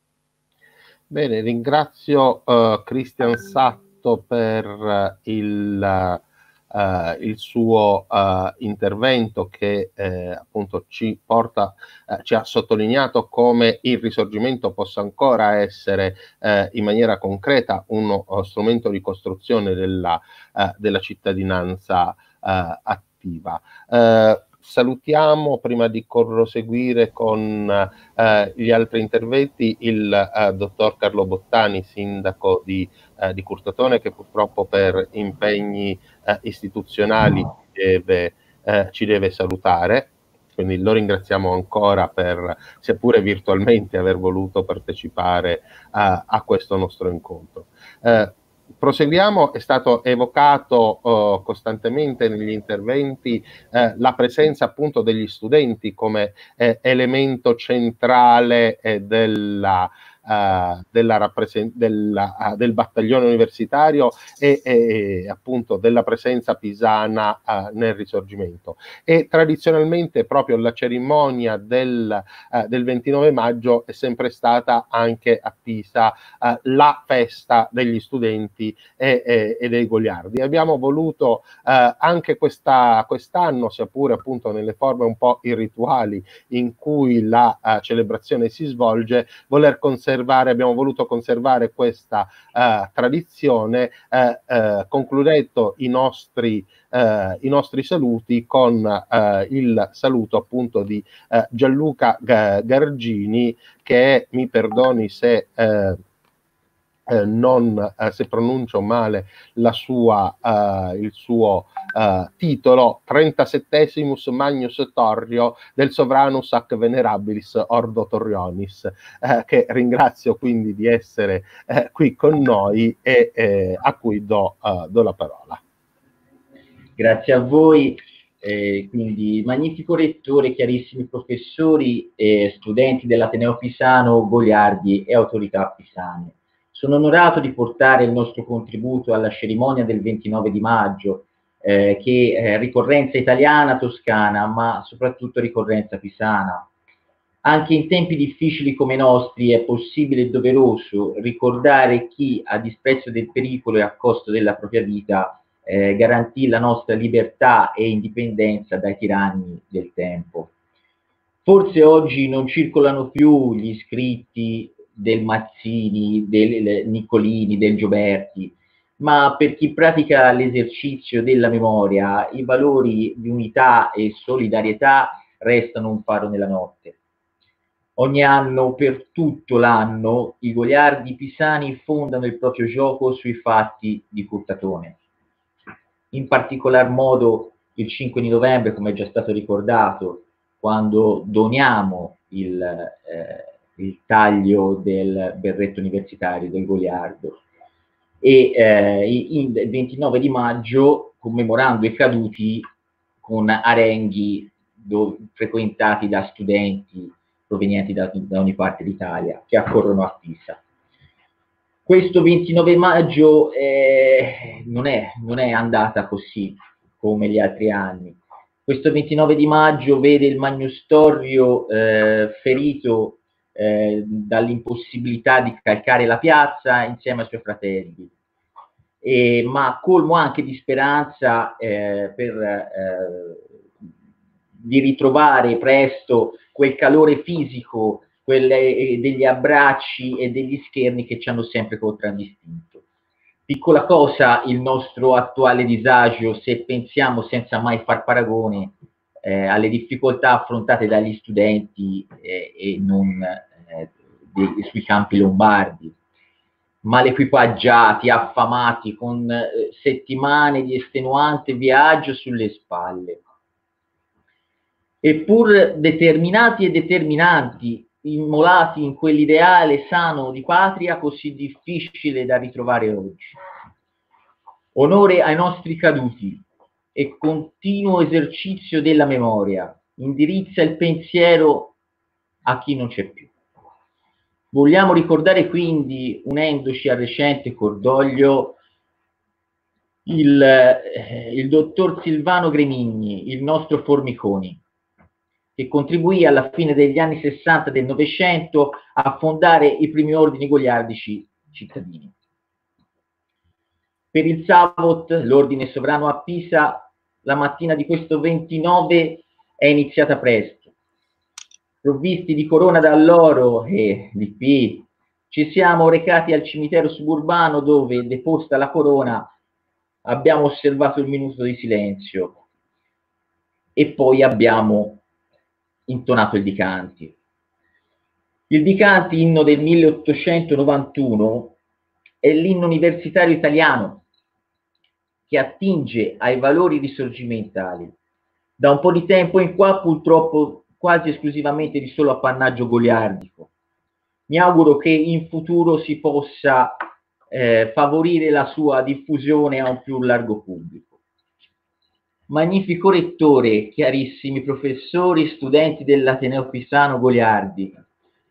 Bene, ringrazio uh, Cristian Satto per uh, il, uh, il suo uh, intervento che eh, appunto ci porta, uh, ci ha sottolineato come il Risorgimento possa ancora essere uh, in maniera concreta uno uh, strumento di costruzione della, uh, della cittadinanza uh, attiva. Uh, Salutiamo, prima di proseguire con eh, gli altri interventi, il eh, dottor Carlo Bottani, sindaco di, eh, di Curtatone, che purtroppo per impegni eh, istituzionali deve, eh, ci deve salutare. Quindi lo ringraziamo ancora per, seppure virtualmente, aver voluto partecipare a, a questo nostro incontro. Eh, Proseguiamo, è stato evocato uh, costantemente negli interventi eh, la presenza appunto degli studenti come eh, elemento centrale eh, della, uh, della rappresen- della, uh, del battaglione universitario e, e appunto della presenza pisana uh, nel Risorgimento. E tradizionalmente proprio la cerimonia del, uh, del ventinove maggio è sempre stata anche a Pisa uh, la festa degli studenti e, e, e dei goliardi. Abbiamo voluto uh, anche questa, quest'anno, sia pure appunto nelle forme un po' irrituali in cui la uh, celebrazione si svolge, voler conservare, abbiamo voluto conservare questa uh, tradizione, uh, uh, concludendo i nostri, uh, i nostri saluti con uh, il saluto appunto di uh, Gianluca G- Gargini, che è, mi perdoni se uh, Eh, non eh, se pronuncio male la sua, eh, il suo eh, titolo, trentasettesimus Magnus Torrio del Sovranus ac Venerabilis Ordo Torrionis, eh, che ringrazio quindi di essere eh, qui con noi e eh, a cui do, uh, do la parola. Grazie a voi. Eh, quindi magnifico rettore, chiarissimi professori e studenti dell'Ateneo Pisano, goliardi e autorità pisane. Sono onorato di portare il nostro contributo alla cerimonia del ventinove di maggio, eh, che è ricorrenza italiana, toscana, ma soprattutto ricorrenza pisana. Anche in tempi difficili come i nostri è possibile e doveroso ricordare chi, a dispetto del pericolo e a costo della propria vita, eh, garantì la nostra libertà e indipendenza dai tiranni del tempo. Forse oggi non circolano più gli scritti del Mazzini, del Niccolini, del Gioberti, ma per chi pratica l'esercizio della memoria, i valori di unità e solidarietà restano un faro nella notte. Ogni anno, per tutto l'anno, i goliardi pisani fondano il proprio gioco sui fatti di Curtatone. In particolar modo il cinque di novembre, come è già stato ricordato, quando doniamo il, eh, il taglio del berretto universitario del goliardo, e eh, il ventinove di maggio commemorando i caduti con arenghi do, frequentati da studenti provenienti da, da ogni parte d'Italia che accorrono a Pisa. Questo ventinove maggio eh, non, è, non è andata così come gli altri anni. Questo ventinove di maggio vede il Magnus Torrio eh, ferito eh, dall'impossibilità di calcare la piazza insieme ai suoi fratelli, e, ma colmo anche di speranza eh, per, eh, di ritrovare presto quel calore fisico, quelle, degli abbracci e degli scherni che ci hanno sempre contraddistinto. Piccola cosa il nostro attuale disagio, se pensiamo senza mai far paragone eh, alle difficoltà affrontate dagli studenti eh, e non eh, dei, sui campi lombardi, mal equipaggiati, affamati, con eh, settimane di estenuante viaggio sulle spalle. Eppur determinati e determinanti, immolati in quell'ideale sano di patria così difficile da ritrovare oggi. Onore ai nostri caduti e continuo esercizio della memoria, indirizza il pensiero a chi non c'è più. Vogliamo ricordare quindi, unendoci al recente cordoglio, il, eh, il dottor Silvano Gremigni, il nostro Formiconi, che contribuì alla fine degli anni sessanta del Novecento a fondare i primi ordini goliardici cittadini. Per il Savot, l'ordine sovrano a Pisa, la mattina di questo ventinove è iniziata presto. Provvisti di corona d'alloro e di P, ci siamo recati al cimitero suburbano dove, deposta la corona, abbiamo osservato il minuto di silenzio e poi abbiamo intonato il Dicanti. Il Dicanti, inno del milleottocentonovantuno, è l'inno universitario italiano che attinge ai valori risorgimentali. Da un po' di tempo in qua, purtroppo, quasi esclusivamente di solo appannaggio goliardico. Mi auguro che in futuro si possa eh, favorire la sua diffusione a un più largo pubblico. Magnifico rettore, chiarissimi professori, studenti dell'Ateneo Pisano Goliardi,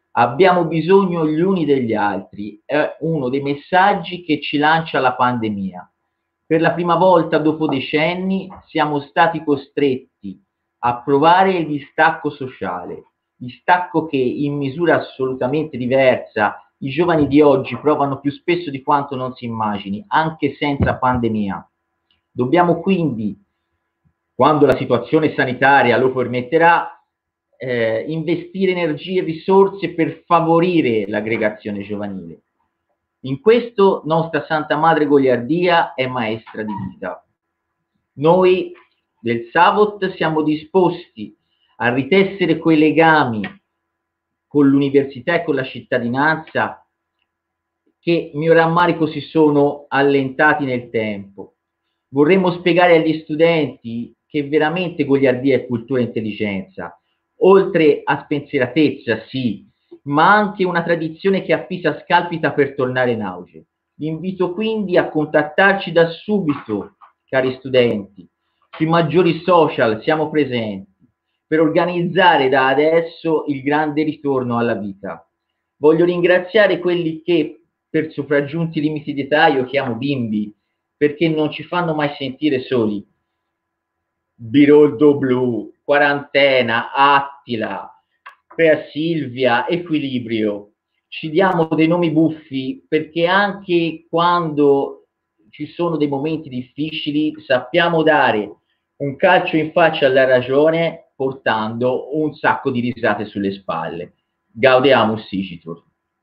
Abbiamo bisogno gli uni degli altri, è uno dei messaggi che ci lancia la pandemia. Per la prima volta dopo decenni siamo stati costretti a provare il distacco sociale, distacco che in misura assolutamente diversa i giovani di oggi provano più spesso di quanto non si immagini, anche senza pandemia. Dobbiamo quindi, quando la situazione sanitaria lo permetterà, eh, investire energie e risorse per favorire l'aggregazione giovanile. In questo nostra Santa Madre Goliardia è maestra di vita. Noi del Savot siamo disposti a ritessere quei legami con l'università e con la cittadinanza che, mio rammarico, si sono allentati nel tempo. Vorremmo spiegare agli studenti che veramente goliardia è cultura e intelligenza, oltre a spensieratezza, sì, ma anche una tradizione che a Pisa scalpita per tornare in auge. Vi invito quindi a contattarci da subito, cari studenti. Sui maggiori social siamo presenti per organizzare da adesso il grande ritorno alla vita. Voglio ringraziare quelli che, per sopraggiunti limiti di età, io chiamo bimbi, perché non ci fanno mai sentire soli. Biroldo Blu, Quarantena, Attila, Pea Silvia, Equilibrio. Ci diamo dei nomi buffi perché anche quando ci sono dei momenti difficili sappiamo dare un calcio in faccia alla ragione portando un sacco di risate sulle spalle. Gaudeamus Sicitur.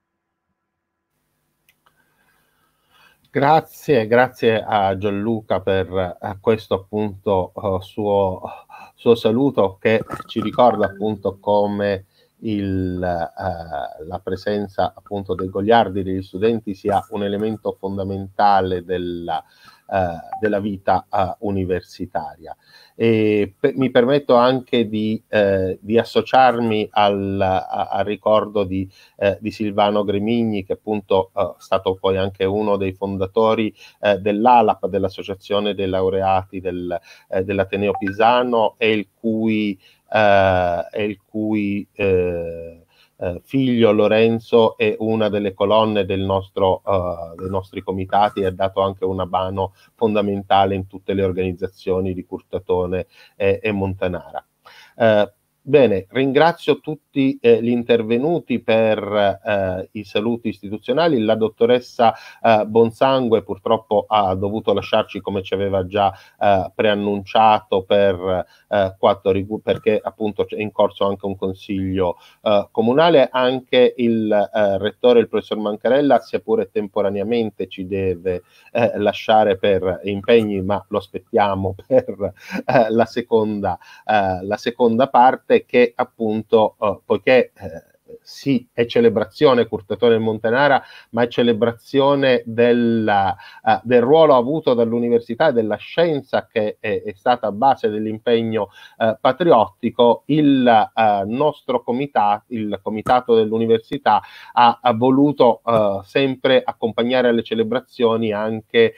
Grazie, grazie a Gianluca per uh, questo appunto uh, suo, suo saluto che ci ricorda appunto come il, uh, la presenza appunto dei goliardi, degli studenti sia un elemento fondamentale della, uh, della vita uh, universitaria. E per, mi permetto anche di, eh, di associarmi al, a, al ricordo di, eh, di Silvano Gremigni, che appunto è eh, stato poi anche uno dei fondatori eh, dell'A L A P, dell'Associazione dei Laureati del, eh, dell'Ateneo Pisano, e il cui, eh, e il cui eh, Uh, figlio Lorenzo è una delle colonne del nostro, uh, dei nostri comitati e ha dato anche una mano fondamentale in tutte le organizzazioni di Curtatone e, e Montanara. Uh, Bene, ringrazio tutti eh, gli intervenuti per eh, i saluti istituzionali. La dottoressa eh, Bonsangue purtroppo ha dovuto lasciarci, come ci aveva già eh, preannunciato, per eh, quattro, perché appunto è in corso anche un consiglio eh, comunale. Anche il eh, rettore, il professor Mancarella, sia pure temporaneamente ci deve eh, lasciare per impegni, ma lo aspettiamo per eh, la seconda, eh, la seconda parte, che appunto uh, poiché eh, sì, è celebrazione Curtatone e Montanara, ma è celebrazione della, uh, del ruolo avuto dall'università e della scienza che è, è stata a base dell'impegno uh, patriottico. Il uh, nostro comitato, il comitato dell'università, ha, ha voluto uh, sempre accompagnare alle celebrazioni anche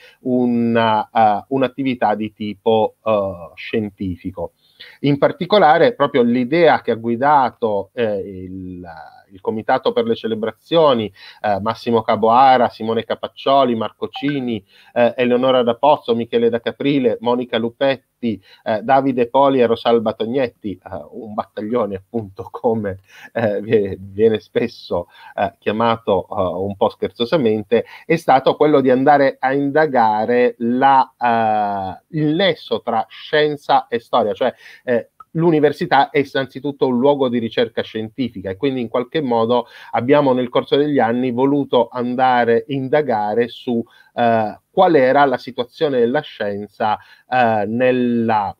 una, uh, un'attività di tipo uh, scientifico. In particolare proprio l'idea che ha guidato eh, il, il Comitato per le Celebrazioni, eh, Massimo Caboara, Simone Capaccioli, Marco Cini, eh, Eleonora da Pozzo, Michele da Caprile, Monica Lupetti, eh, Davide Poli e Rosalba Tognetti, eh, un battaglione appunto come eh, viene spesso eh, chiamato eh, un po' scherzosamente, è stato quello di andare a indagare la, eh, il nesso tra scienza e storia, cioè eh, l'università è innanzitutto un luogo di ricerca scientifica e quindi in qualche modo abbiamo nel corso degli anni voluto andare a indagare su eh, qual era la situazione della scienza eh, nella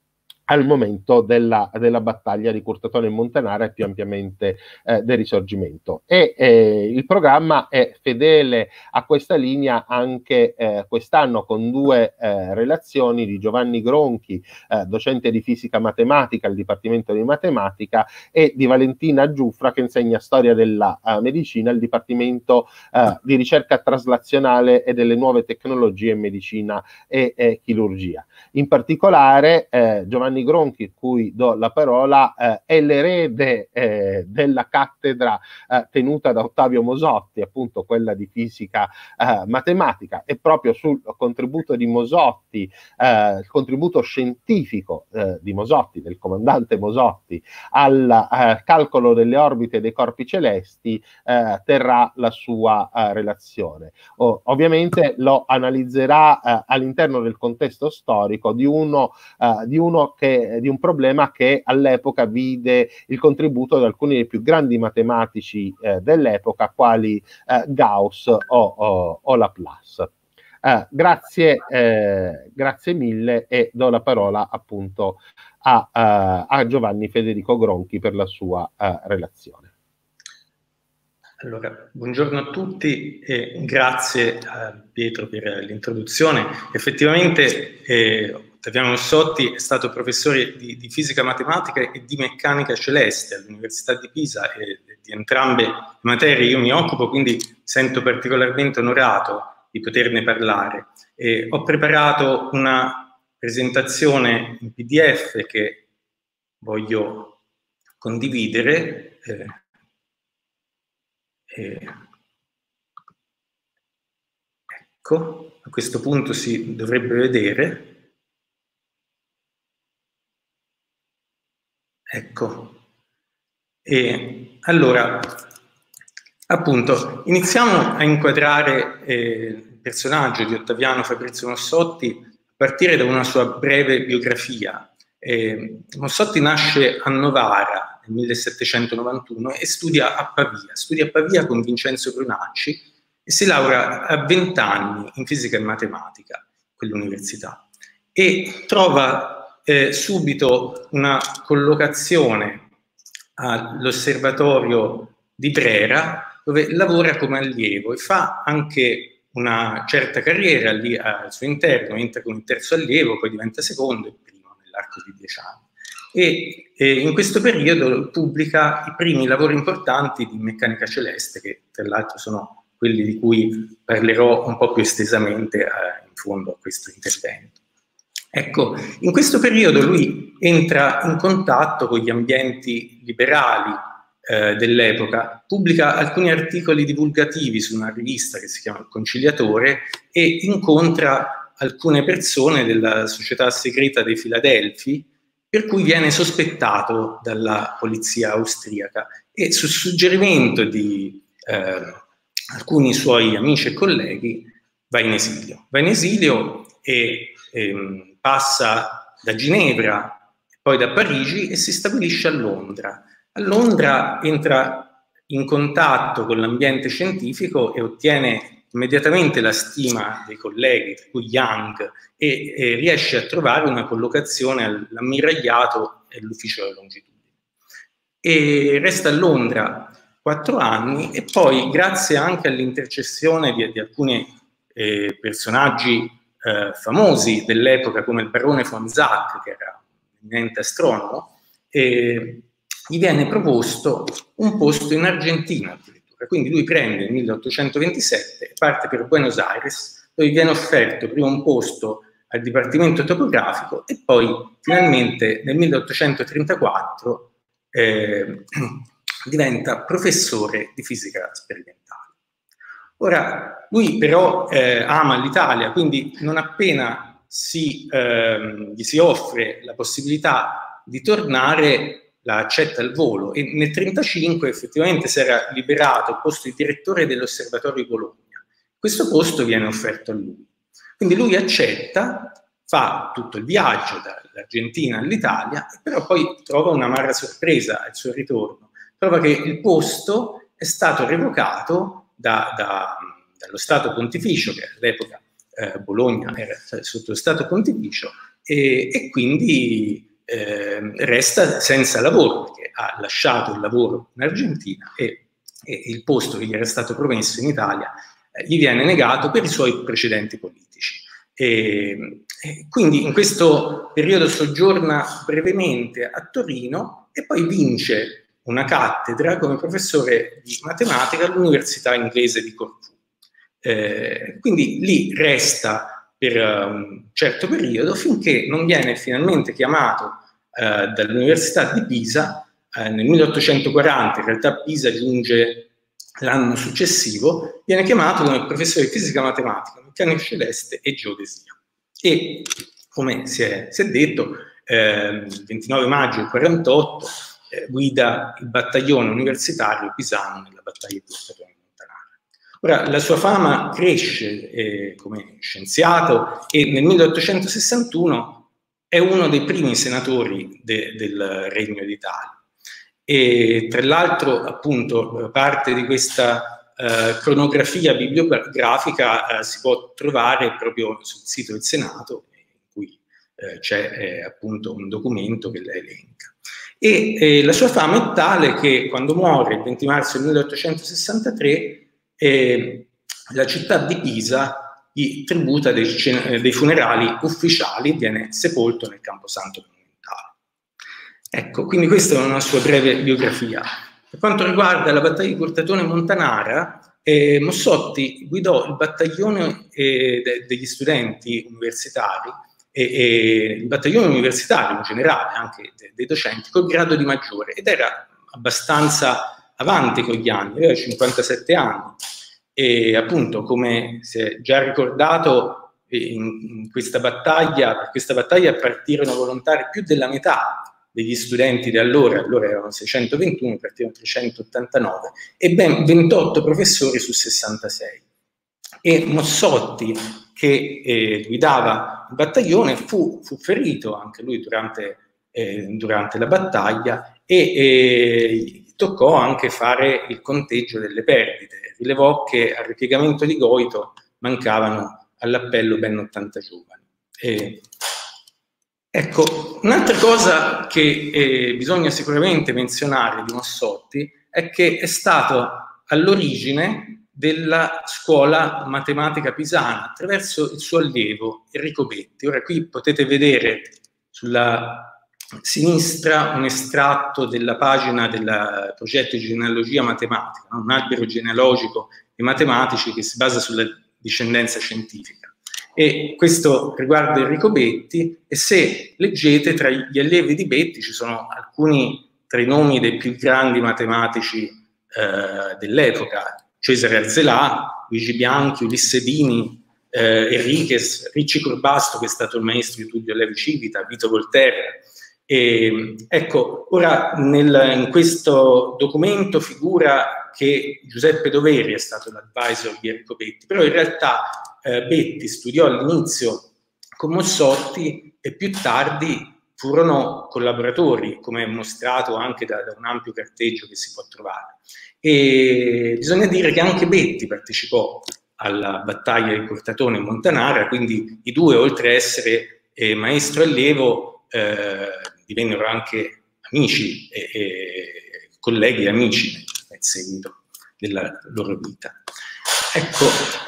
al momento della, della battaglia di Curtatone e Montanara e più ampiamente eh, del Risorgimento. E eh, il programma è fedele a questa linea anche eh, quest'anno, con due eh, relazioni di Giovanni Gronchi, eh, docente di fisica matematica al Dipartimento di Matematica, e di Valentina Giuffra, che insegna storia della uh, medicina al Dipartimento uh, di ricerca traslazionale e delle nuove tecnologie in medicina e, e chirurgia. In particolare eh, Giovanni Giovanni Gronchi, cui do la parola, eh, è l'erede eh, della cattedra eh, tenuta da Ottavio Mosotti, appunto quella di fisica eh, matematica, e proprio sul contributo di Mosotti, eh, il contributo scientifico eh, di Mosotti, del comandante Mosotti, al eh, calcolo delle orbite dei corpi celesti, eh, terrà la sua eh, relazione. O, ovviamente lo analizzerà eh, all'interno del contesto storico di uno, eh, di uno che, di un problema che all'epoca vide il contributo di alcuni dei più grandi matematici eh, dell'epoca, quali eh, Gauss o, o, o Laplace. Eh, grazie, eh, grazie mille, e do la parola appunto a, a, a Giovanni Federico Gronchi per la sua uh, relazione. Allora, buongiorno a tutti e grazie a Pietro per l'introduzione. Effettivamente eh, Ottaviano Mosotti è stato professore di, di fisica matematica e di meccanica celeste all'Università di Pisa, e di entrambe le materie io mi occupo, quindi sento particolarmente onorato di poterne parlare. E ho preparato una presentazione in P D F che voglio condividere. Eh, eh, ecco, a questo punto si dovrebbe vedere. Ecco. E allora, appunto, iniziamo a inquadrare eh, il personaggio di Ottaviano Fabrizio Mosotti a partire da una sua breve biografia. Eh, Mosotti nasce a Novara nel millesettecentonovantuno e studia a Pavia. Studia a Pavia con Vincenzo Brunacci e si laurea a vent'anni in fisica e matematica in quell'università. E trova eh, subito una collocazione all'osservatorio di Brera, dove lavora come allievo e fa anche una certa carriera lì al suo interno. Entra come terzo allievo, poi diventa secondo e primo nell'arco di dieci anni. E eh, in questo periodo pubblica i primi lavori importanti di meccanica celeste, che tra l'altro sono quelli di cui parlerò un po' più estesamente eh, in fondo a questo intervento. Ecco, in questo periodo lui entra in contatto con gli ambienti liberali eh, dell'epoca, pubblica alcuni articoli divulgativi su una rivista che si chiama Il Conciliatore e incontra alcune persone della società segreta dei Filadelfi, per cui viene sospettato dalla polizia austriaca e su suggerimento di eh, alcuni suoi amici e colleghi va in esilio. Va in esilio e ehm, passa da Ginevra, poi da Parigi e si stabilisce a Londra. A Londra entra in contatto con l'ambiente scientifico e ottiene immediatamente la stima dei colleghi, tra cui Young, e, e riesce a trovare una collocazione all'ammiragliato e all'ufficio della longitudine. E resta a Londra quattro anni e poi, grazie anche all'intercessione di, di alcuni eh, personaggi eh, famosi dell'epoca, come il barone von Zach, che era un eminente astronomo, eh, gli viene proposto un posto in Argentina addirittura. Quindi lui prende nel milleottocentoventisette e parte per Buenos Aires, dove gli viene offerto prima un posto al Dipartimento Topografico e poi finalmente nel milleottocentotrentaquattro eh, diventa professore di fisica sperimentale. Ora, lui però eh, ama l'Italia, quindi non appena si, eh, gli si offre la possibilità di tornare, la accetta al volo, e nel millenovecentotrentacinque effettivamente si era liberato il posto di direttore dell'Osservatorio di Bologna. Questo posto viene offerto a lui. Quindi lui accetta, fa tutto il viaggio dall'Argentina all'Italia, però poi trova un'amara sorpresa al suo ritorno. Trova che il posto è stato revocato da, da, dallo Stato Pontificio, che all'epoca eh, Bologna era sotto lo Stato Pontificio, e, e quindi Eh, resta senza lavoro, perché ha lasciato il lavoro in Argentina e, e il posto che gli era stato promesso in Italia eh, gli viene negato per i suoi precedenti politici. E, e quindi in questo periodo soggiorna brevemente a Torino e poi vince una cattedra come professore di matematica all'Università Inglese di Corfù. Eh, quindi lì resta per un certo periodo, finché non viene finalmente chiamato eh, dall'Università di Pisa eh, nel milleottocentoquaranta, in realtà Pisa giunge l'anno successivo, viene chiamato come professore di fisica matematica, meccanica celeste e geodesia. E, come si è, si è detto, eh, il ventinove maggio del quarantotto eh, guida il battaglione universitario pisano nella battaglia di Curtatone Montanara. Ora, la sua fama cresce eh, come scienziato e nel milleottocentosessantuno è uno dei primi senatori de, del Regno d'Italia. E tra l'altro, appunto, parte di questa eh, cronografia bibliografica eh, si può trovare proprio sul sito del Senato, in cui eh, c'è eh, appunto un documento che la elenca. E eh, la sua fama è tale che quando muore il venti marzo del milleottocentosessantatré eh, la città di Pisa gli tributa dei, dei funerali ufficiali, viene sepolto nel Camposanto. Ecco, quindi questa è una sua breve biografia. Per quanto riguarda la battaglia di Curtatone Montanara, eh, Mossotti guidò il battaglione eh, de degli studenti universitari e, e il battaglione universitario in generale, anche de dei docenti, col grado di maggiore, ed era abbastanza avanti con gli anni, aveva cinquantasette anni. E appunto, come si è già ricordato, in, in questa battaglia, per questa battaglia partirono volontari più della metà degli studenti di allora, allora erano seicentoventuno, partirono trecentottantanove, e ben ventotto professori su sessantasei. E Mossotti, che eh, guidava il battaglione, fu, fu ferito anche lui durante, eh, durante la battaglia e eh, toccò anche fare il conteggio delle perdite. Rilevò che al ripiegamento di Goito mancavano all'appello ben ottanta giovani. E, ecco, un'altra cosa che eh, bisogna sicuramente menzionare di Mossotti è che è stato all'origine della scuola matematica pisana attraverso il suo allievo Enrico Betti. Ora qui potete vedere sulla sinistra un estratto della pagina del progetto di genealogia matematica, no? Un albero genealogico dei matematici che si basa sulla discendenza scientifica. E questo riguarda Enrico Betti, e se leggete tra gli allievi di Betti ci sono alcuni tra i nomi dei più grandi matematici eh, dell'epoca: Cesare Arzelà, Luigi Bianchi, Ulisse Dini, eh, Enriquez, Ricci Curbasto, che è stato il maestro di Tullio Levi Civita, Vito Volterra. E, ecco, ora nel, in questo documento figura che Giuseppe Doveri è stato l'advisor di Enrico Betti, però in realtà eh, Betti studiò all'inizio con Mossotti e più tardi furono collaboratori, come è mostrato anche da, da un ampio carteggio che si può trovare. E bisogna dire che anche Betti partecipò alla battaglia di Curtatone Montanara, quindi i due, oltre a essere eh, maestro e allievo, eh, divennero anche amici e, e colleghi e amici nel seguito della loro vita. Ecco,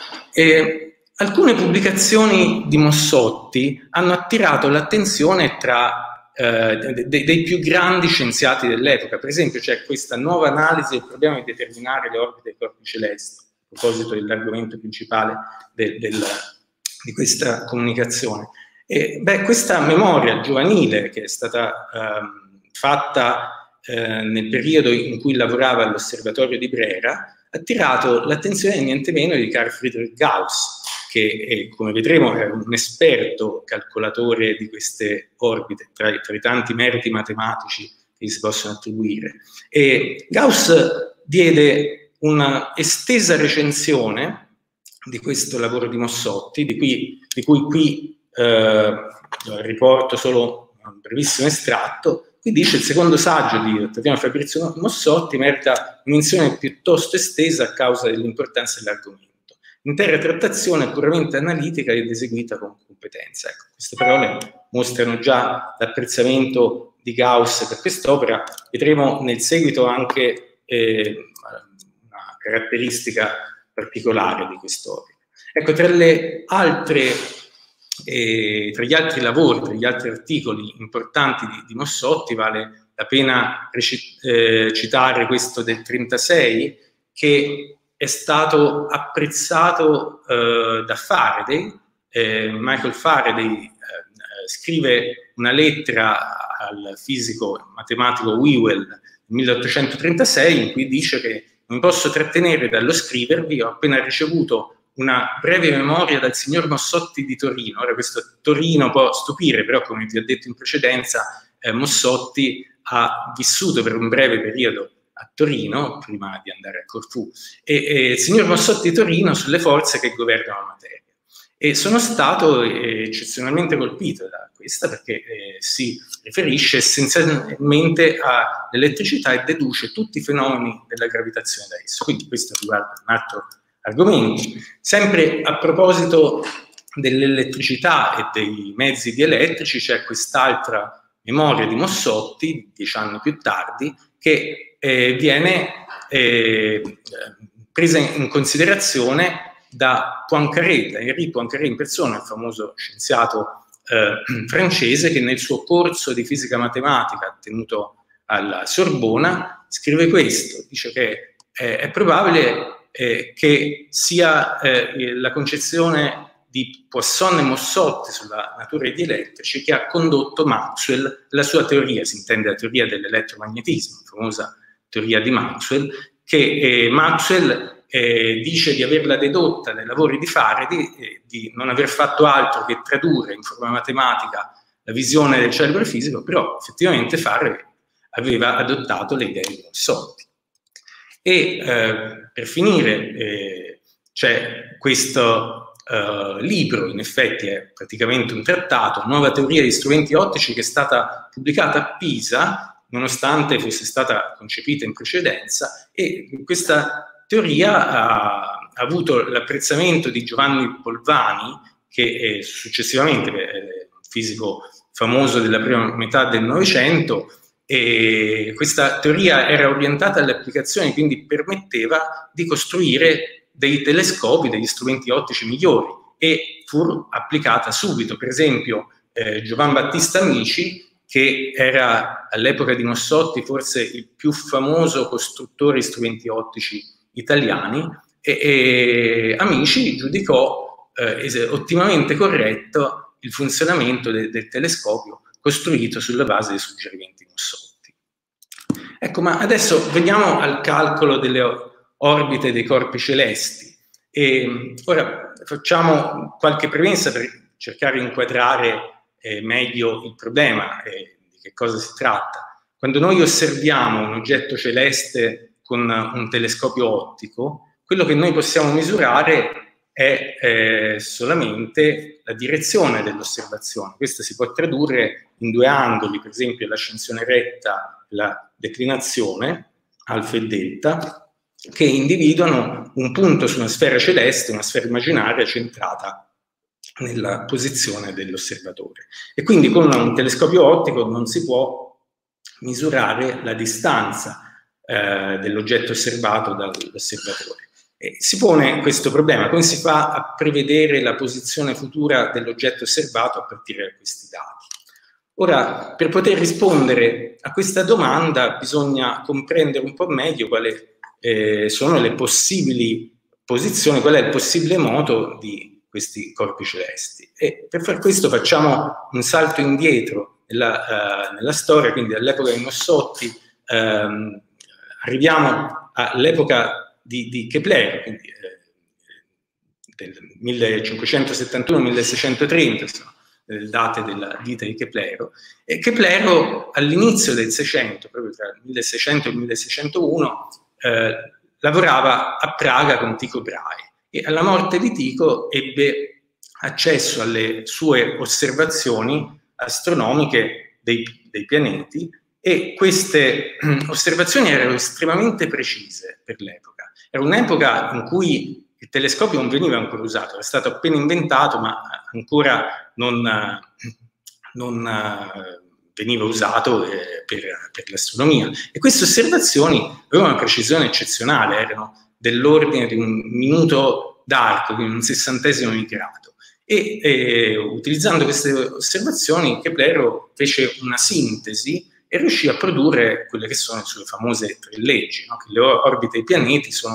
eh, alcune pubblicazioni di Mossotti hanno attirato l'attenzione tra eh, de, de, dei più grandi scienziati dell'epoca. Per esempio c'è questa nuova analisi del problema di determinare le orbite dei corpi celesti, a proposito dell'argomento principale de, del, di questa comunicazione. E, beh, questa memoria giovanile che è stata ehm, fatta eh, nel periodo in cui lavorava all'osservatorio di Brera ha attirato l'attenzione niente meno di Carl Friedrich Gauss, che eh, come vedremo è un esperto calcolatore di queste orbite, tra, tra i tanti meriti matematici che si possono attribuire. E Gauss diede una estesa recensione di questo lavoro di Mossotti, di cui, di cui qui Eh, riporto solo un brevissimo estratto. Qui dice: il secondo saggio di Ottaviano Fabrizio Mossotti merita una menzione piuttosto estesa a causa dell'importanza dell'argomento. L'intera trattazione è puramente analitica ed eseguita con competenza. Ecco, queste parole mostrano già l'apprezzamento di Gauss per quest'opera. Vedremo nel seguito anche eh, una caratteristica particolare di quest'opera. Ecco, tra le altre E tra gli altri lavori, tra gli altri articoli importanti di, di Mossotti vale la pena eh, citare questo del trentasei, che è stato apprezzato eh, da Faraday. eh, Michael Faraday eh, scrive una lettera al fisico matematico Whewell nel milleottocentotrentasei in cui dice che non posso trattenere dallo scrivervi, ho appena ricevuto una breve memoria dal signor Mossotti di Torino. Ora questo Torino può stupire, però come vi ho detto in precedenza, eh, Mossotti ha vissuto per un breve periodo a Torino, prima di andare a Corfù, e, e il signor Mossotti di Torino sulle forze che governano la materia. E sono stato eh, eccezionalmente colpito da questa, perché eh, si riferisce essenzialmente all'elettricità e deduce tutti i fenomeni della gravitazione da esso. Quindi questo riguarda un altro argomento. Sempre a proposito dell'elettricità e dei mezzi dielettrici, c'è quest'altra memoria di Mossotti, dieci anni più tardi, che eh, viene eh, presa in considerazione da Poincaré, da Henri Poincaré in persona, il famoso scienziato eh, francese, che nel suo corso di fisica matematica tenuto alla Sorbona scrive questo, dice che eh, è probabile eh, che sia eh, la concezione di Poisson e Mossotti sulla natura degli elettrici che ha condotto Maxwell, la sua teoria, si intende la teoria dell'elettromagnetismo, la famosa teoria di Maxwell, che eh, Maxwell Eh, dice di averla dedotta dai lavori di Faraday, eh, di non aver fatto altro che tradurre in forma matematica la visione del cerebro fisico, però effettivamente Faraday aveva adottato le idee di Mossotti. E eh, per finire eh, c'è questo eh, libro, in effetti è praticamente un trattato, Nuova teoria di strumenti ottici, che è stata pubblicata a Pisa, nonostante fosse stata concepita in precedenza, e questa teoria ha, ha avuto l'apprezzamento di Giovanni Polvani, che è successivamente è un fisico famoso della prima metà del Novecento, e questa teoria era orientata alle applicazioni, quindi permetteva di costruire dei telescopi, degli strumenti ottici migliori, e fu applicata subito. Per esempio eh, Giovan Battista Amici, che era all'epoca di Mossotti forse il più famoso costruttore di strumenti ottici italiani, e, e Amici giudicò eh, ottimamente corretto il funzionamento de, del telescopio costruito sulla base dei suggerimenti di Mossotti. Ecco, ma adesso veniamo al calcolo delle orbite dei corpi celesti. E ora facciamo qualche premessa per cercare di inquadrare eh, meglio il problema e di che cosa si tratta. Quando noi osserviamo un oggetto celeste con un telescopio ottico, quello che noi possiamo misurare è eh, solamente la direzione dell'osservazione. Questa si può tradurre in due angoli, per esempio l'ascensione retta e la declinazione, alfa e delta, che individuano un punto su una sfera celeste, una sfera immaginaria centrata nella posizione dell'osservatore. E quindi con un telescopio ottico non si può misurare la distanza Eh, dell'oggetto osservato dall'osservatore. E si pone questo problema: come si fa a prevedere la posizione futura dell'oggetto osservato a partire da questi dati? Ora, per poter rispondere a questa domanda bisogna comprendere un po' meglio quali eh, sono le possibili posizioni, qual è il possibile moto di questi corpi celesti. E per far questo facciamo un salto indietro nella, uh, nella storia, quindi dall'epoca di Mossotti, um, arriviamo all'epoca di, di Kepler, quindi eh, del millecinquecentosettantuno milleseicentotrenta, sono le date della vita di Keplero. E Keplero all'inizio del Seicento, proprio tra il milleseicento e il milleseicentouno, eh, lavorava a Praga con Tycho Brahe, e alla morte di Tycho ebbe accesso alle sue osservazioni astronomiche dei, dei pianeti, e queste osservazioni erano estremamente precise per l'epoca. Era un'epoca in cui il telescopio non veniva ancora usato, era stato appena inventato, ma ancora non, non veniva usato eh, per, per l'astronomia. E queste osservazioni avevano una precisione eccezionale, erano dell'ordine di un minuto d'arco, quindi un sessantesimo di grado. E eh, utilizzando queste osservazioni Keplero fece una sintesi e riuscì a produrre quelle che sono le sue famose tre leggi, no? Che le orbite dei pianeti sono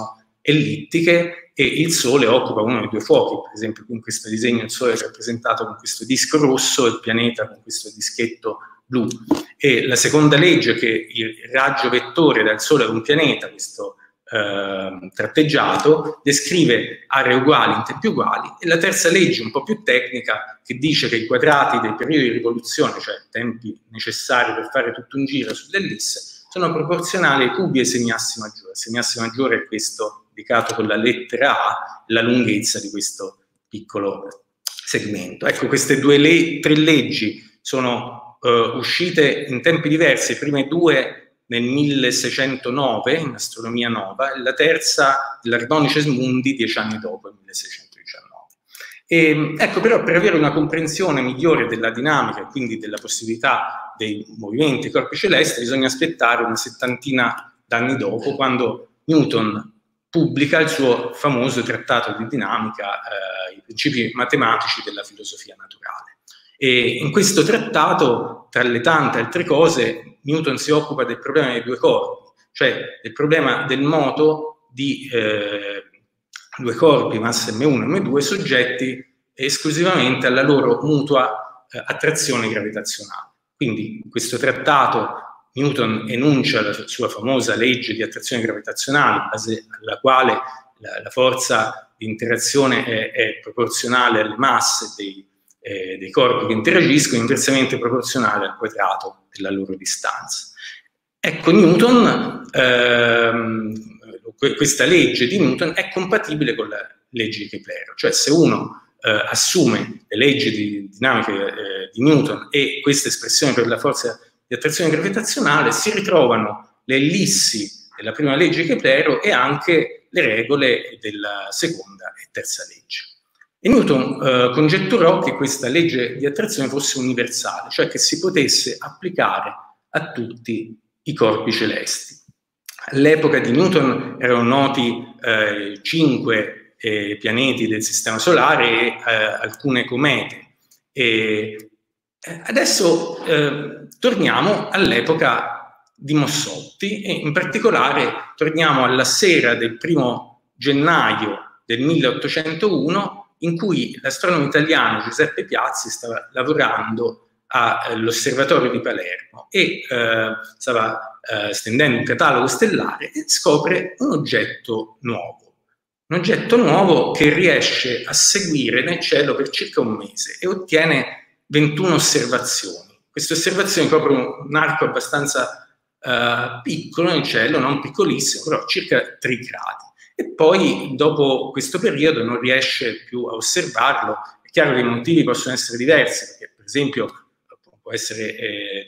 ellittiche e il Sole occupa uno dei due fuochi. Per esempio in questo disegno il Sole è rappresentato con questo disco rosso e il pianeta con questo dischetto blu. E la seconda legge è che il raggio vettore dal Sole ad un pianeta, questo eh, tratteggiato, descrive aree uguali in tempi uguali, e la terza legge, un po' più tecnica, che dice che i quadrati dei periodi di rivoluzione, cioè i tempi necessari per fare tutto un giro sull'ellisse, sono proporzionali ai cubi e ai semiassi maggiori. Il semiassi maggiore è questo indicato con la lettera A, la lunghezza di questo piccolo segmento. Ecco, queste due le tre leggi sono uh, uscite in tempi diversi, le prime due nel milleseicentonove in astronomia nova e la terza, l'Ardonices Mundi, dieci anni dopo, nel milleseicentodiciannove. E, ecco, però per avere una comprensione migliore della dinamica e quindi della possibilità dei movimenti dei corpi celesti bisogna aspettare una settantina d'anni dopo, quando Newton pubblica il suo famoso trattato di dinamica, eh, i principi matematici della filosofia naturale. E in questo trattato, tra le tante altre cose, Newton si occupa del problema dei due corpi, cioè del problema del moto di eh, due corpi, massa emme uno e emme due, soggetti esclusivamente alla loro mutua eh, attrazione gravitazionale. Quindi in questo trattato Newton enuncia la sua famosa legge di attrazione gravitazionale, in base alla quale la, la forza di interazione è, è proporzionale alle masse dei, eh, dei corpi che interagiscono, inversamente proporzionale al quadrato della loro distanza. Ecco, Newton, ehm, questa legge di Newton è compatibile con la legge di Keplero, cioè se uno eh, assume le leggi di dinamica eh, di Newton e questa espressione per la forza di attrazione gravitazionale, si ritrovano le ellissi della prima legge di Keplero e anche le regole della seconda e terza legge. E Newton eh, congetturò che questa legge di attrazione fosse universale, cioè che si potesse applicare a tutti i corpi celesti. All'epoca di Newton erano noti eh, cinque eh, pianeti del Sistema Solare e eh, alcune comete. E adesso eh, torniamo all'epoca di Mossotti e in particolare torniamo alla sera del primo gennaio del milleottocentouno, in cui l'astronomo italiano Giuseppe Piazzi stava lavorando all'osservatorio di Palermo e eh, stava eh, stendendo un catalogo stellare e scopre un oggetto nuovo, un oggetto nuovo che riesce a seguire nel cielo per circa un mese e ottiene ventuno osservazioni. Queste osservazioni coprono un arco abbastanza eh, piccolo nel cielo, non piccolissimo, però circa tre gradi. E poi dopo questo periodo non riesce più a osservarlo. È chiaro che i motivi possono essere diversi, perché per esempio può essere, eh,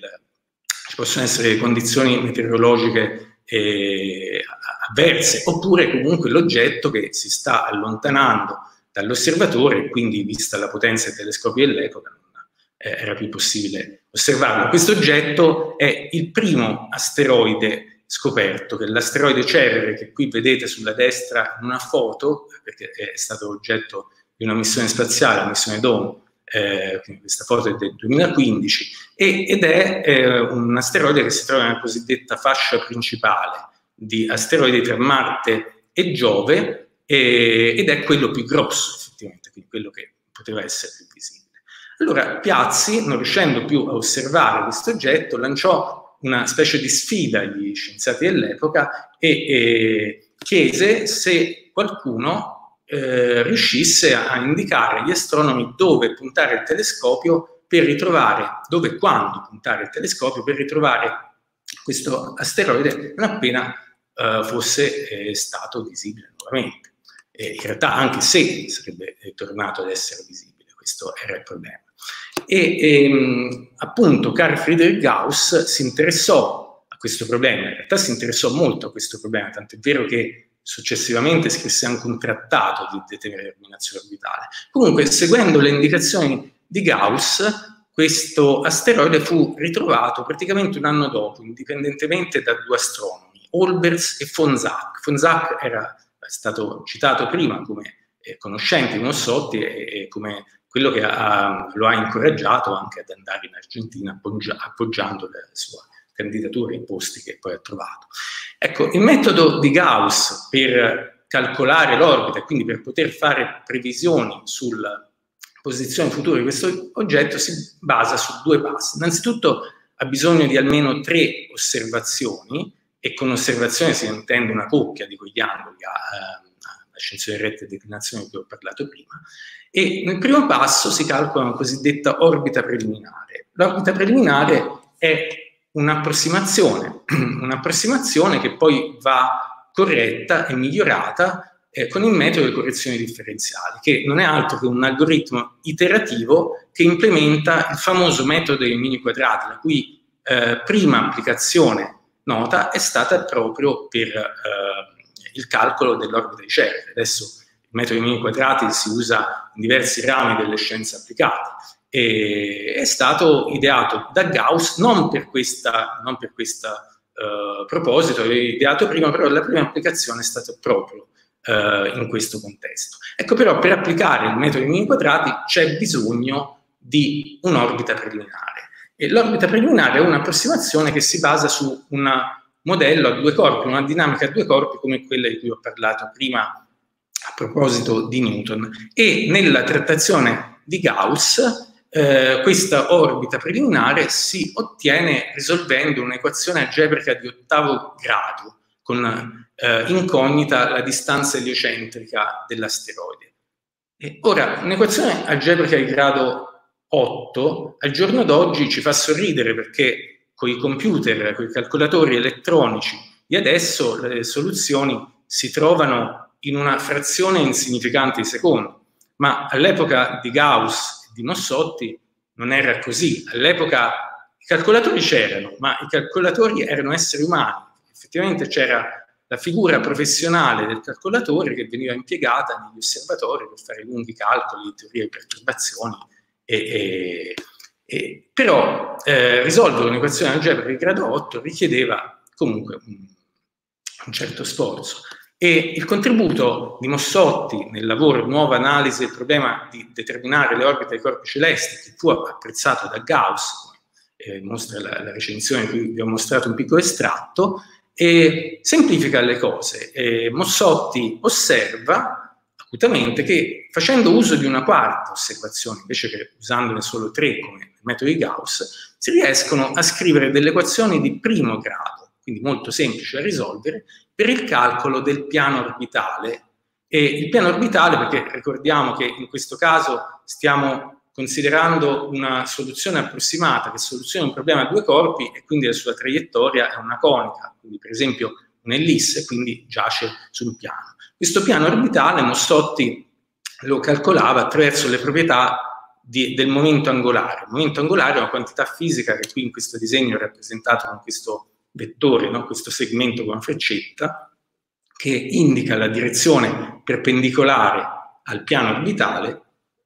ci possono essere condizioni meteorologiche eh, avverse, oppure comunque l'oggetto che si sta allontanando dall'osservatore e quindi, vista la potenza dei telescopi dell'epoca, non eh, era più possibile osservarlo. Questo oggetto è il primo asteroide scoperto, che è l'asteroide Cerere, che qui vedete sulla destra in una foto, perché è stato oggetto di una missione spaziale, la missione Dawn. Eh, questa foto è del duemilaquindici e, ed è eh, un asteroide che si trova nella cosiddetta fascia principale di asteroidi tra Marte e Giove e, ed è quello più grosso effettivamente, quindi quello che poteva essere più visibile. Allora Piazzi, non riuscendo più a osservare questo oggetto, lanciò una specie di sfida agli scienziati dell'epoca e, e chiese se qualcuno Eh, riuscisse a indicare agli astronomi dove puntare il telescopio per ritrovare, dove e quando puntare il telescopio per ritrovare questo asteroide non appena eh, fosse eh, stato visibile nuovamente. E in realtà anche se sarebbe eh, tornato ad essere visibile, questo era il problema. E ehm, appunto Carl Friedrich Gauss si interessò a questo problema, in realtà si interessò molto a questo problema, tant'è vero che successivamente scrisse anche un trattato di determinazione orbitale. Comunque, seguendo le indicazioni di Gauss, questo asteroide fu ritrovato praticamente un anno dopo, indipendentemente da due astronomi, Olbers e von Zach. Von Zach era stato citato prima come eh, conoscente di Mossotti e, e come quello che ha, lo ha incoraggiato anche ad andare in Argentina appoggia, appoggiando la sua candidatura ai posti che poi ha trovato. Ecco, il metodo di Gauss per calcolare l'orbita e quindi per poter fare previsioni sulla posizione futura di questo oggetto si basa su due passi. Innanzitutto ha bisogno di almeno tre osservazioni, e con osservazione si intende una coppia di quegli angoli a ascensione retta e declinazione di cui ho parlato prima, e nel primo passo si calcola una cosiddetta orbita preliminare. L'orbita preliminare è un'approssimazione, un'approssimazione che poi va corretta e migliorata eh, con il metodo di correzione differenziali, che non è altro che un algoritmo iterativo che implementa il famoso metodo dei mini quadrati, la cui eh, prima applicazione nota è stata proprio per eh, il calcolo dell'orbita di Ceres. Adesso il metodo dei mini quadrati si usa in diversi rami delle scienze applicate e è stato ideato da Gauss non per questa, non per questa uh, proposito, è ideato prima, però la prima applicazione è stata proprio uh, in questo contesto. Ecco, però per applicare il metodo dei mini quadrati c'è bisogno di un'orbita preliminare, e l'orbita preliminare è un'approssimazione che si basa su una modello a due corpi, una dinamica a due corpi come quella di cui ho parlato prima a proposito di Newton. E nella trattazione di Gauss eh, questa orbita preliminare si ottiene risolvendo un'equazione algebrica di ottavo grado con eh, incognita la distanza eliocentrica dell'asteroide. E ora, un'equazione algebrica di grado otto al giorno d'oggi ci fa sorridere, perché con i computer, con i calcolatori elettronici di adesso, le soluzioni si trovano in una frazione insignificante di secondo, ma all'epoca di Gauss e di Mossotti non era così. All'epoca i calcolatori c'erano, ma i calcolatori erano esseri umani. Effettivamente c'era la figura professionale del calcolatore che veniva impiegata negli osservatori per fare lunghi calcoli di teoria di perturbazioni e, e Eh, però eh, risolvere un'equazione algebrica di grado otto richiedeva comunque un, un certo sforzo, e il contributo di Mossotti nel lavoro Nuova analisi del problema di determinare le orbite dei corpi celesti, che fu apprezzato da Gauss, eh, mostra la, la recensione in cui vi ho mostrato un piccolo estratto, e semplifica le cose. Eh, Mossotti osserva acutamente che facendo uso di una quarta osservazione invece che usandone solo tre come nel metodo di Gauss, si riescono a scrivere delle equazioni di primo grado, quindi molto semplici da risolvere, per il calcolo del piano orbitale. E il piano orbitale, perché ricordiamo che in questo caso stiamo considerando una soluzione approssimata che soluziona un problema a due corpi e quindi la sua traiettoria è una conica, quindi per esempio un'ellisse, quindi giace su un piano. Questo piano orbitale Mossotti lo calcolava attraverso le proprietà di, del momento angolare. Il momento angolare è una quantità fisica che qui in questo disegno è rappresentato con questo vettore, no? Questo segmento con una freccetta, che indica la direzione perpendicolare al piano orbitale,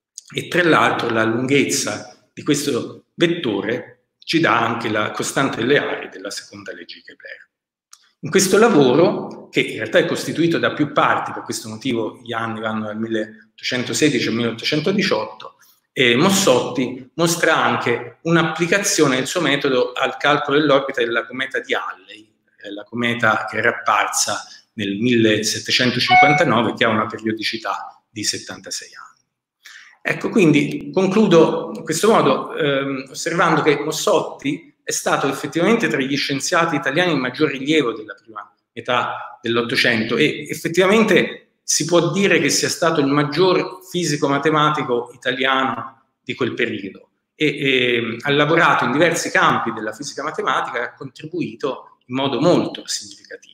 e tra l'altro la lunghezza di questo vettore ci dà anche la costante delle aree della seconda legge di Kepler. In questo lavoro, che in realtà è costituito da più parti, per questo motivo gli anni vanno dal milleottocentosedici al milleottocentodiciotto, e Mossotti mostra anche un'applicazione del suo metodo al calcolo dell'orbita della cometa di Halley, eh, la cometa che era apparsa nel millesettecentocinquantanove, che ha una periodicità di settantasei anni. Ecco, quindi concludo in questo modo ehm, osservando che Mossotti è stato effettivamente tra gli scienziati italiani in maggior rilievo della prima metà dell'Ottocento, e effettivamente si può dire che sia stato il maggior fisico-matematico italiano di quel periodo, e, e ha lavorato in diversi campi della fisica matematica e ha contribuito in modo molto significativo.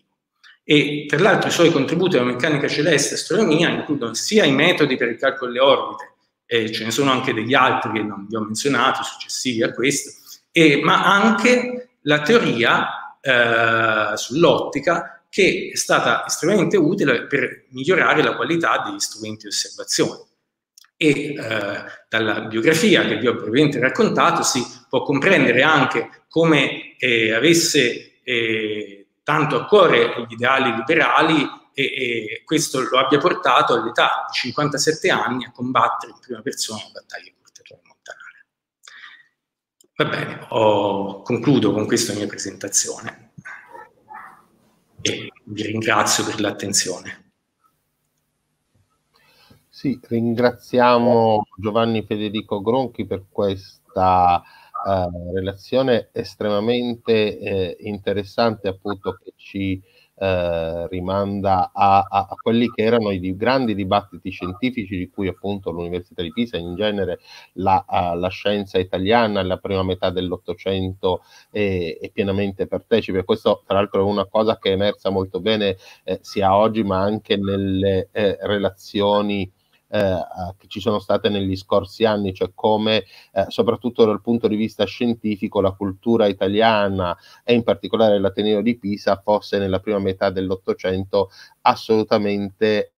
E tra l'altro i suoi contributi alla meccanica celeste e astronomia includono sia i metodi per il calcolo delle orbite, e ce ne sono anche degli altri che non vi ho menzionato, successivi a questo, E, ma anche la teoria eh, sull'ottica, che è stata estremamente utile per migliorare la qualità degli strumenti di osservazione. E eh, dalla biografia che vi ho brevemente raccontato si può comprendere anche come eh, avesse eh, tanto a cuore gli ideali liberali, e, e questo lo abbia portato all'età di cinquantasette anni a combattere in prima persona la battaglia. Va bene, ho, concludo con questa mia presentazione e vi ringrazio per l'attenzione. Sì, ringraziamo Giovanni Federico Gronchi per questa uh, relazione estremamente eh, interessante, appunto, che ci eh, rimanda a, a, a quelli che erano i grandi dibattiti scientifici di cui appunto l'Università di Pisa, in genere la, uh, la scienza italiana nella prima metà dell'Ottocento è, è pienamente partecipe. Questo tra l'altro è una cosa che è emersa molto bene eh, sia oggi ma anche nelle eh, relazioni Eh, che ci sono state negli scorsi anni, cioè come eh, soprattutto dal punto di vista scientifico la cultura italiana e in particolare l'Ateneo di Pisa fosse nella prima metà dell'Ottocento assolutamente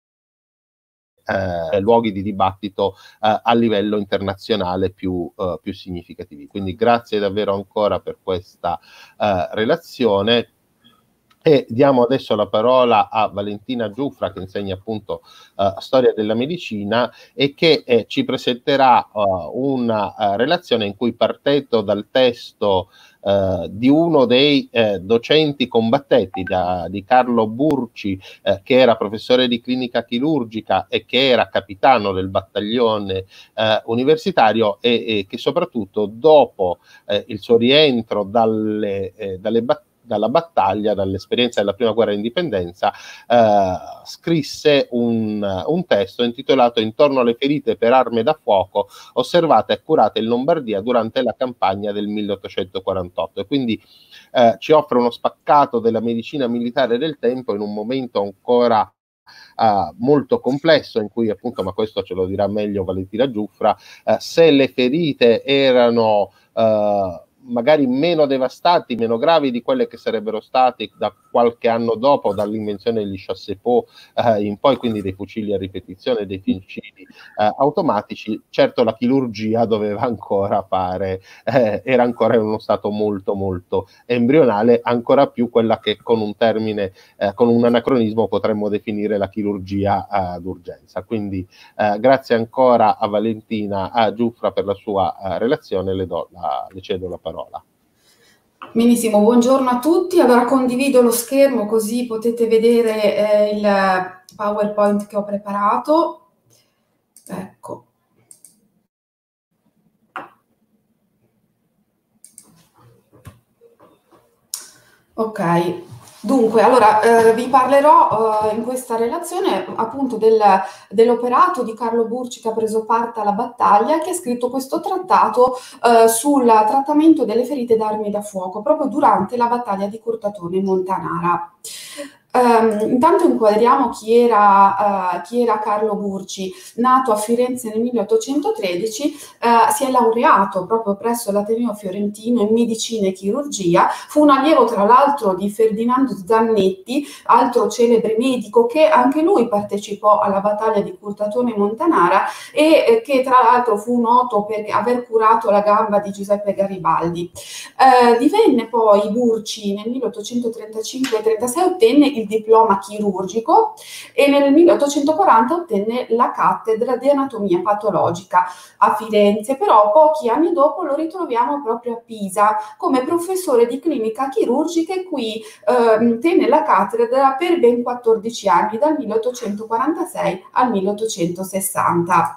eh, luoghi di dibattito eh, a livello internazionale più, eh, più significativi. Quindi grazie davvero ancora per questa eh, relazione. E diamo adesso la parola a Valentina Giuffra, che insegna appunto uh, storia della medicina e che eh, ci presenterà uh, una uh, relazione in cui, partendo dal testo uh, di uno dei eh, docenti combattenti, da, di Carlo Burci, eh, che era professore di clinica chirurgica e che era capitano del battaglione eh, universitario e, e che soprattutto dopo eh, il suo rientro dalle, eh, dalle battaglie dalla battaglia, dall'esperienza della prima guerra d'indipendenza, eh, scrisse un, un testo intitolato Intorno alle ferite per armi da fuoco osservate e curate in Lombardia durante la campagna del milleottocentoquarantotto, e quindi eh, ci offre uno spaccato della medicina militare del tempo in un momento ancora Uh, molto complesso, in cui appunto, ma questo ce lo dirà meglio Valentina Giuffra, uh, se le ferite erano uh, magari meno devastati, meno gravi di quelle che sarebbero stati da qualche anno dopo, dall'invenzione degli chassepot eh, in poi, quindi dei fucili a ripetizione, dei fucili eh, automatici. Certo la chirurgia doveva ancora fare, eh, era ancora in uno stato molto molto embrionale, ancora più quella che con un termine, eh, con un anacronismo potremmo definire la chirurgia eh, d'urgenza. Quindi eh, grazie ancora a Valentina a Giuffra per la sua eh, relazione, le, do la, le cedo la parola. Benissimo, buongiorno a tutti. Allora condivido lo schermo così potete vedere eh, il PowerPoint che ho preparato. Ecco. Ok. Dunque, allora eh, vi parlerò eh, in questa relazione appunto del, dell'operato di Carlo Burci, che ha preso parte alla battaglia, che ha scritto questo trattato eh, sul trattamento delle ferite d'armi da fuoco proprio durante la battaglia di Curtatone Montanara. Um, intanto inquadriamo chi era, uh, chi era Carlo Burci. Nato a Firenze nel milleottocentotredici, uh, si è laureato proprio presso l'Ateneo Fiorentino in medicina e chirurgia. Fu un allievo tra l'altro di Ferdinando Zannetti, altro celebre medico che anche lui partecipò alla battaglia di Curtatone Montanara e eh, che tra l'altro fu noto per aver curato la gamba di Giuseppe Garibaldi. Uh, divenne poi Burci nel milleottocentotrentacinque trentasei, ottenne il diploma chirurgico e nel milleottocentoquaranta ottenne la cattedra di anatomia patologica a Firenze, però pochi anni dopo lo ritroviamo proprio a Pisa come professore di clinica chirurgica e qui eh, tenne la cattedra per ben quattordici anni, dal milleottocentoquarantasei al milleottocentosessanta.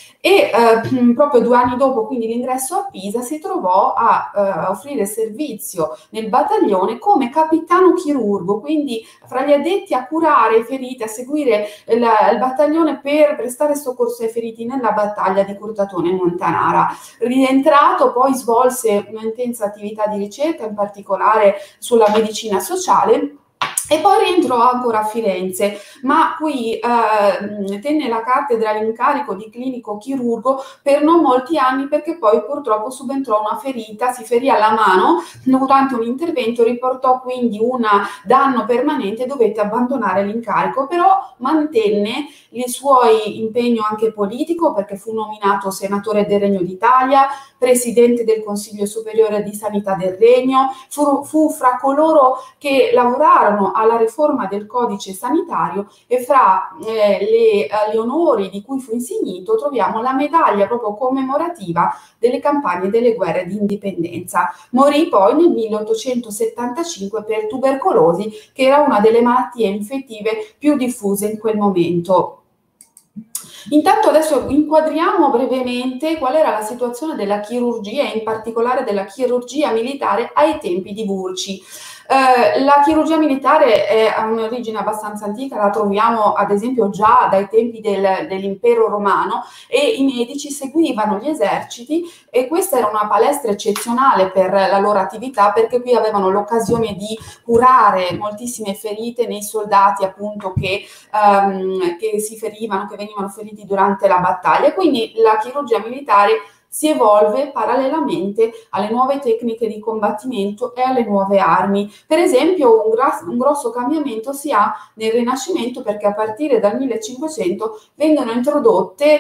E eh, proprio due anni dopo, quindi l'ingresso a Pisa, si trovò a eh, offrire servizio nel battaglione come capitano chirurgo, quindi fra gli addetti a curare i feriti, a seguire il, il battaglione per prestare soccorso ai feriti nella battaglia di Curtatone Montanara. Rientrato poi svolse un'intensa attività di ricerca, in particolare sulla medicina sociale, e poi rientrò ancora a Firenze, ma qui eh, tenne la cattedra all'incarico di clinico chirurgo per non molti anni, perché poi purtroppo subentrò una ferita, si ferì alla mano durante un intervento, riportò quindi un danno permanente e dovette abbandonare l'incarico, però mantenne il suo impegno anche politico, perché fu nominato senatore del Regno d'Italia, presidente del Consiglio Superiore di Sanità del Regno, fu, fu fra coloro che lavorarono alla riforma del codice sanitario e fra eh, le, eh, gli onori di cui fu insignito troviamo la medaglia proprio commemorativa delle campagne delle guerre di indipendenza. Morì poi nel milleottocentosettantacinque per tubercolosi, che era una delle malattie infettive più diffuse in quel momento. Intanto adesso inquadriamo brevemente qual era la situazione della chirurgia e in particolare della chirurgia militare ai tempi di Burci. Eh, la chirurgia militare è, ha un'origine abbastanza antica, la troviamo ad esempio già dai tempi del, dell'impero romano, e i medici seguivano gli eserciti, e questa era una palestra eccezionale per la loro attività, perché qui avevano l'occasione di curare moltissime ferite nei soldati appunto che, um, che si ferivano, che venivano feriti durante la battaglia. Quindi la chirurgia militare si evolve parallelamente alle nuove tecniche di combattimento e alle nuove armi. Per esempio un, gra- un grosso cambiamento si ha nel Rinascimento, perché a partire dal millecinquecento vengono introdotte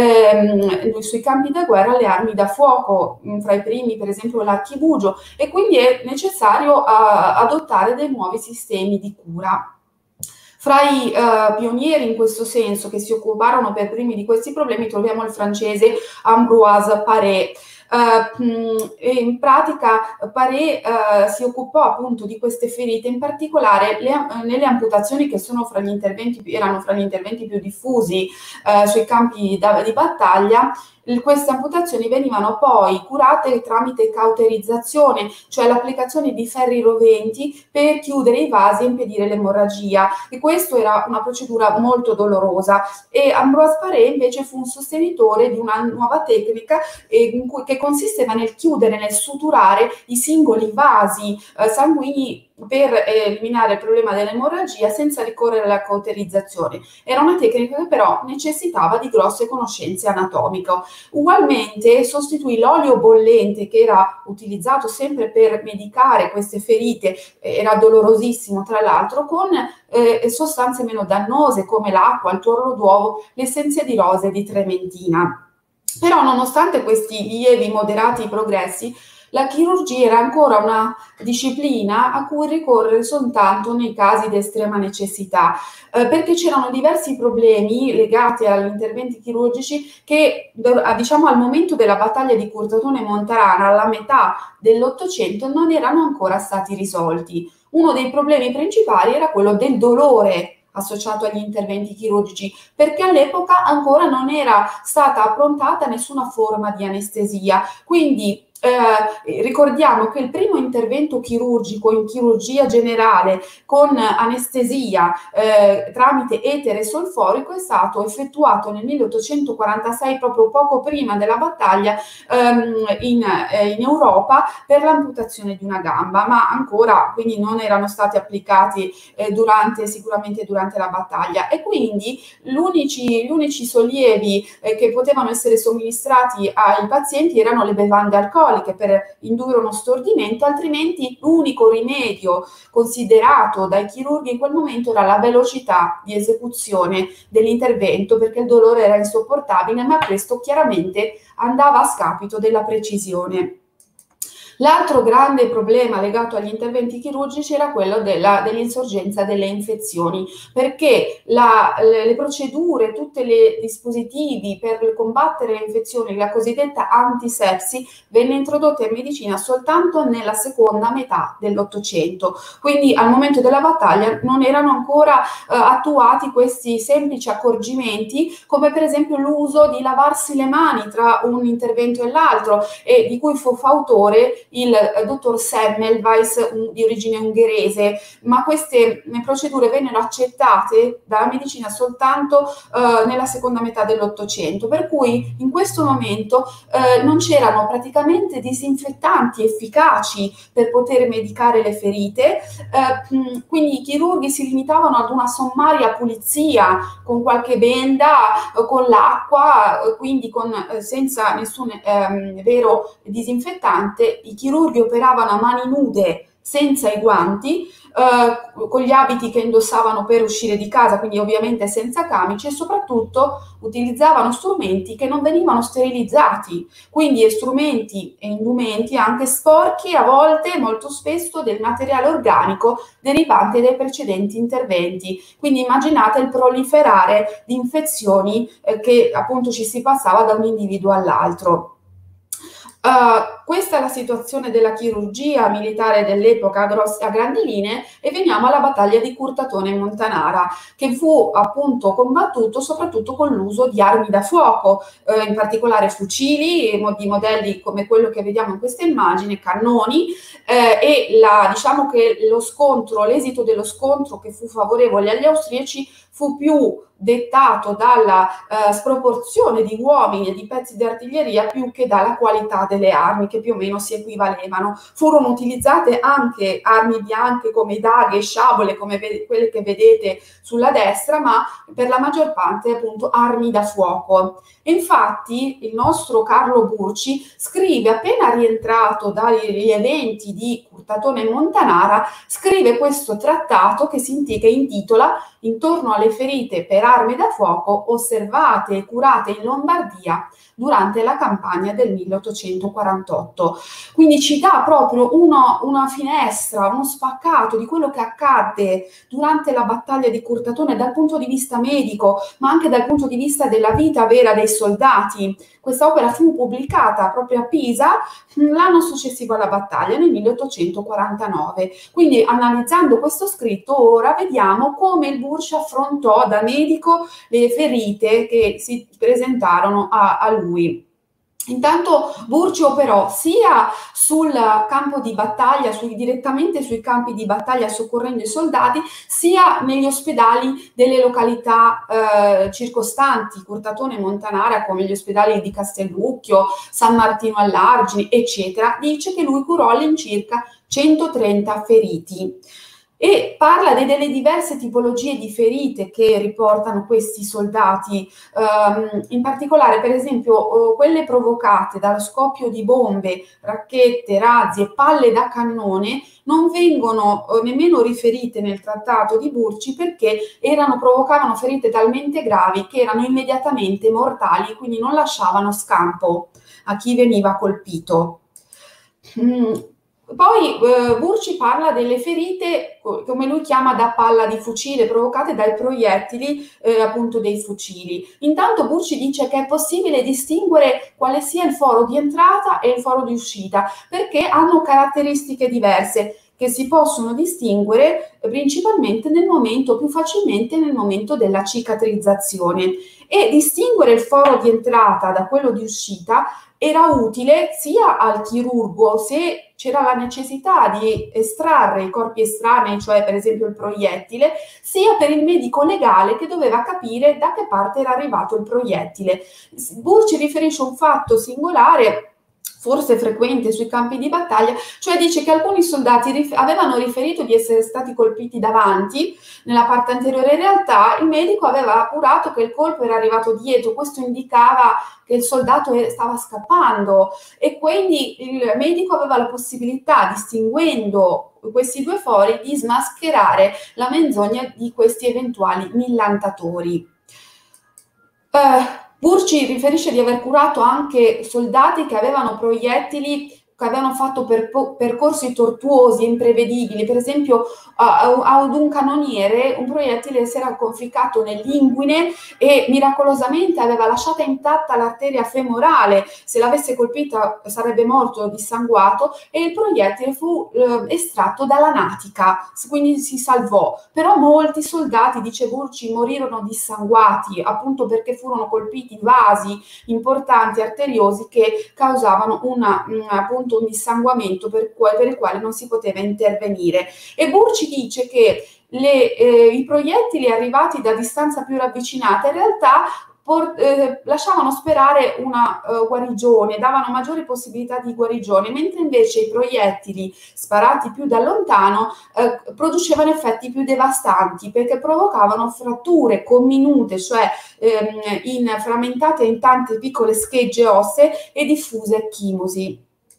ehm, sui campi da guerra le armi da fuoco, fra i primi per esempio l'archibugio, e quindi è necessario uh, adottare dei nuovi sistemi di cura. Fra i uh, pionieri in questo senso, che si occuparono per primi di questi problemi, troviamo il francese Ambroise Paré. Uh, in pratica Paré uh, si occupò appunto di queste ferite, in particolare le, uh, nelle amputazioni, che sono fra gli interventi, erano fra gli interventi più diffusi uh, sui campi da, di battaglia. Queste amputazioni venivano poi curate tramite cauterizzazione, cioè l'applicazione di ferri roventi per chiudere i vasi e impedire l'emorragia, e questa era una procedura molto dolorosa. E Ambroise Paré invece fu un sostenitore di una nuova tecnica eh, in cui, che consisteva nel chiudere, nel suturare i singoli vasi eh, sanguigni per eliminare il problema dell'emorragia senza ricorrere alla cauterizzazione. Era una tecnica che però necessitava di grosse conoscenze anatomiche. Ugualmente sostituì l'olio bollente, che era utilizzato sempre per medicare queste ferite, era dolorosissimo tra l'altro, con eh, sostanze meno dannose come l'acqua, il tuorlo d'uovo, l'essenza di rose di trementina. Però nonostante questi lievi moderati progressi, la chirurgia era ancora una disciplina a cui ricorrere soltanto nei casi di estrema necessità, eh, perché c'erano diversi problemi legati agli interventi chirurgici che, diciamo, al momento della battaglia di Curtatone e Montarana, alla metà dell'Ottocento, non erano ancora stati risolti. Uno dei problemi principali era quello del dolore associato agli interventi chirurgici, perché all'epoca ancora non era stata approntata nessuna forma di anestesia. Quindi Eh, ricordiamo che il primo intervento chirurgico in chirurgia generale con anestesia eh, tramite etere solforico è stato effettuato nel milleottocentoquarantasei, proprio poco prima della battaglia ehm, in, eh, in Europa, per l'amputazione di una gamba, ma ancora quindi non erano stati applicati eh, durante, sicuramente durante la battaglia. E quindi gli unici, gli unici sollievi eh, che potevano essere somministrati ai pazienti erano le bevande alcoliche per indurre uno stordimento, altrimenti l'unico rimedio considerato dai chirurghi in quel momento era la velocità di esecuzione dell'intervento, perché il dolore era insopportabile, ma questo chiaramente andava a scapito della precisione. L'altro grande problema legato agli interventi chirurgici era quello della, dell'insorgenza delle infezioni, perché la, le, le procedure, tutti i dispositivi per combattere le infezioni, la cosiddetta antisepsi, venne introdotta in medicina soltanto nella seconda metà dell'Ottocento. Quindi al momento della battaglia non erano ancora eh, attuati questi semplici accorgimenti, come per esempio l'uso di lavarsi le mani tra un intervento e l'altro, e di cui fu fautore il dottor Semmelweis, di origine ungherese, ma queste procedure vennero accettate dalla medicina soltanto eh, nella seconda metà dell'Ottocento, per cui in questo momento eh, non c'erano praticamente disinfettanti efficaci per poter medicare le ferite, eh, quindi i chirurghi si limitavano ad una sommaria pulizia con qualche benda, eh, con l'acqua, eh, quindi con, eh, senza nessun eh, vero disinfettante. I chirurghi operavano a mani nude, senza i guanti, eh, con gli abiti che indossavano per uscire di casa, quindi ovviamente senza camice, e soprattutto utilizzavano strumenti che non venivano sterilizzati, quindi strumenti e indumenti anche sporchi, a volte molto spesso del materiale organico derivante dai precedenti interventi. Quindi immaginate il proliferare di infezioni eh, che appunto ci si passava da un individuo all'altro. Uh, questa è la situazione della chirurgia militare dell'epoca a, a grandi linee, e veniamo alla battaglia di Curtatone in Montanara, che fu appunto combattuto soprattutto con l'uso di armi da fuoco, eh, in particolare fucili di modelli come quello che vediamo in questa immagine, cannoni, eh, e la, diciamo che lo scontro, l'esito dello scontro, che fu favorevole agli austriaci, fu più dettato dalla eh, sproporzione di uomini e di pezzi di artiglieria più che dalla qualità delle armi, che più o meno si equivalevano. Furono utilizzate anche armi bianche come daghe e sciabole, come quelle che vedete sulla destra, ma per la maggior parte appunto armi da fuoco. E infatti il nostro Carlo Burci scrive, appena rientrato dagli eventi di Curtatone e Montanara, scrive questo trattato che si intitola Intorno alle ferite per armi da fuoco osservate e curate in Lombardia durante la campagna del milleottocentoquarantotto. Quindi ci dà proprio uno, una finestra, uno spaccato di quello che accadde durante la battaglia di Curtatone dal punto di vista medico, ma anche dal punto di vista della vita vera dei soldati. Questa opera fu pubblicata proprio a Pisa l'anno successivo alla battaglia, nel milleottocentoquarantanove. Quindi, analizzando questo scritto, ora vediamo come il Burci affrontò da medico le ferite che si presentarono a, a lui. Intanto Burci operò sia sul campo di battaglia, sui, direttamente sui campi di battaglia soccorrendo i soldati, sia negli ospedali delle località eh, circostanti, Curtatone e Montanara, come gli ospedali di Castellucchio, San Martino all'Argine, eccetera. Dice che lui curò all'incirca centotrenta feriti. E parla de, delle diverse tipologie di ferite che riportano questi soldati, um, in particolare per esempio uh, quelle provocate dallo scoppio di bombe, racchette, razzi e palle da cannone non vengono uh, nemmeno riferite nel trattato di Burci, perché erano, provocavano ferite talmente gravi che erano immediatamente mortali, quindi non lasciavano scampo a chi veniva colpito. Mm. Poi eh, Burci parla delle ferite, come lui chiama, da palla di fucile, provocate dai proiettili eh, appunto dei fucili. Intanto Burci dice che è possibile distinguere quale sia il foro di entrata e il foro di uscita, perché hanno caratteristiche diverse che si possono distinguere principalmente nel momento, più facilmente nel momento della cicatrizzazione. E distinguere il foro di entrata da quello di uscita era utile sia al chirurgo se c'era la necessità di estrarre i corpi estranei, cioè per esempio il proiettile, sia per il medico legale che doveva capire da che parte era arrivato il proiettile. Burci riferisce un fatto singolare, forse frequente sui campi di battaglia, cioè dice che alcuni soldati rif- avevano riferito di essere stati colpiti davanti, nella parte anteriore. In realtà il medico aveva appurato che il colpo era arrivato dietro, questo indicava che il soldato stava scappando, e quindi il medico aveva la possibilità, distinguendo questi due fori, di smascherare la menzogna di questi eventuali millantatori. Eh, Burci riferisce di aver curato anche soldati che avevano proiettili, che avevano fatto per, percorsi tortuosi e imprevedibili. Per esempio ad un cannoniere un proiettile si era conficcato nell'inguine e miracolosamente aveva lasciata intatta l'arteria femorale. Se l'avesse colpita sarebbe morto dissanguato, e il proiettile fu eh, estratto dalla natica, quindi si salvò. Però molti soldati, dice Burci, morirono dissanguati appunto perché furono colpiti vasi importanti arteriosi che causavano una, una appunto un dissanguamento per, per il quale non si poteva intervenire. E Burci dice che le, eh, i proiettili arrivati da distanza più ravvicinata in realtà por, eh, lasciavano sperare una uh, guarigione, davano maggiori possibilità di guarigione, mentre invece i proiettili sparati più da lontano eh, producevano effetti più devastanti, perché provocavano fratture comminute, cioè ehm, in, frammentate in tante piccole schegge ossee e diffuse chimosi.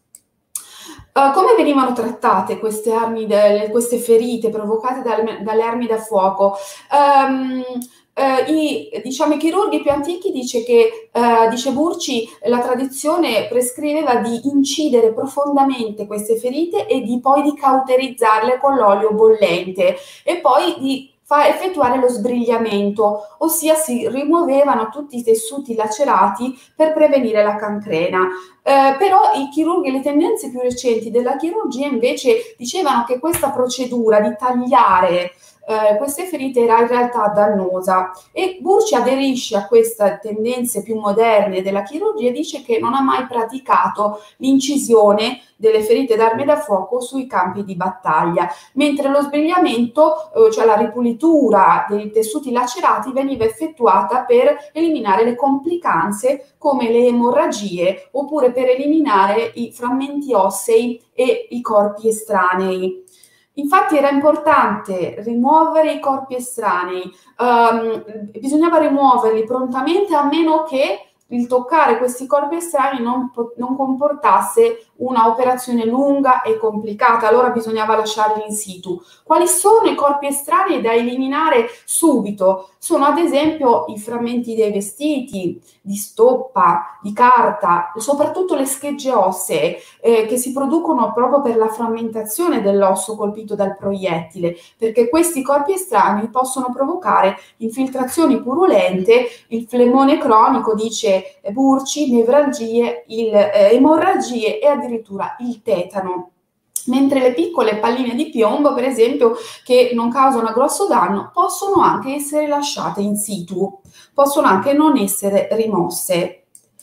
Uh, come venivano trattate queste armi, de, queste ferite provocate dal, dalle armi da fuoco? Um, uh, i, diciamo, i chirurghi più antichi, dice che, uh, dice Burci, la tradizione prescriveva di incidere profondamente queste ferite e di poi di cauterizzarle con l'olio bollente, e poi di fa effettuare lo sbrigliamento, ossia si rimuovevano tutti i tessuti lacerati per prevenire la cancrena. Eh, però i chirurghi, le tendenze più recenti della chirurgia invece dicevano che questa procedura di tagliare eh, queste ferite era in realtà dannosa, e Burci aderisce a queste tendenze più moderne della chirurgia e dice che non ha mai praticato l'incisione delle ferite d'arma da fuoco sui campi di battaglia, mentre lo sbrigliamento, eh, cioè la ripulitura dei tessuti lacerati, veniva effettuata per eliminare le complicanze come le emorragie, oppure per eliminare i frammenti ossei e i corpi estranei. Infatti era importante rimuovere i corpi estranei, um, bisognava rimuoverli prontamente, a meno che il toccare questi corpi estranei non, non comportasse una operazione lunga e complicata, allora bisognava lasciarli in situ. Quali sono i corpi estranei da eliminare subito? Sono ad esempio i frammenti dei vestiti, di stoppa, di carta, soprattutto le schegge ossee eh, che si producono proprio per la frammentazione dell'osso colpito dal proiettile, perché questi corpi estranei possono provocare infiltrazioni purulente, il flemmone cronico, dice Burci, nevralgie, il, eh, emorragie e addirittura il tetano. Mentre le piccole palline di piombo, per esempio, che non causano grosso danno, possono anche essere lasciate in situ, possono anche non essere rimosse.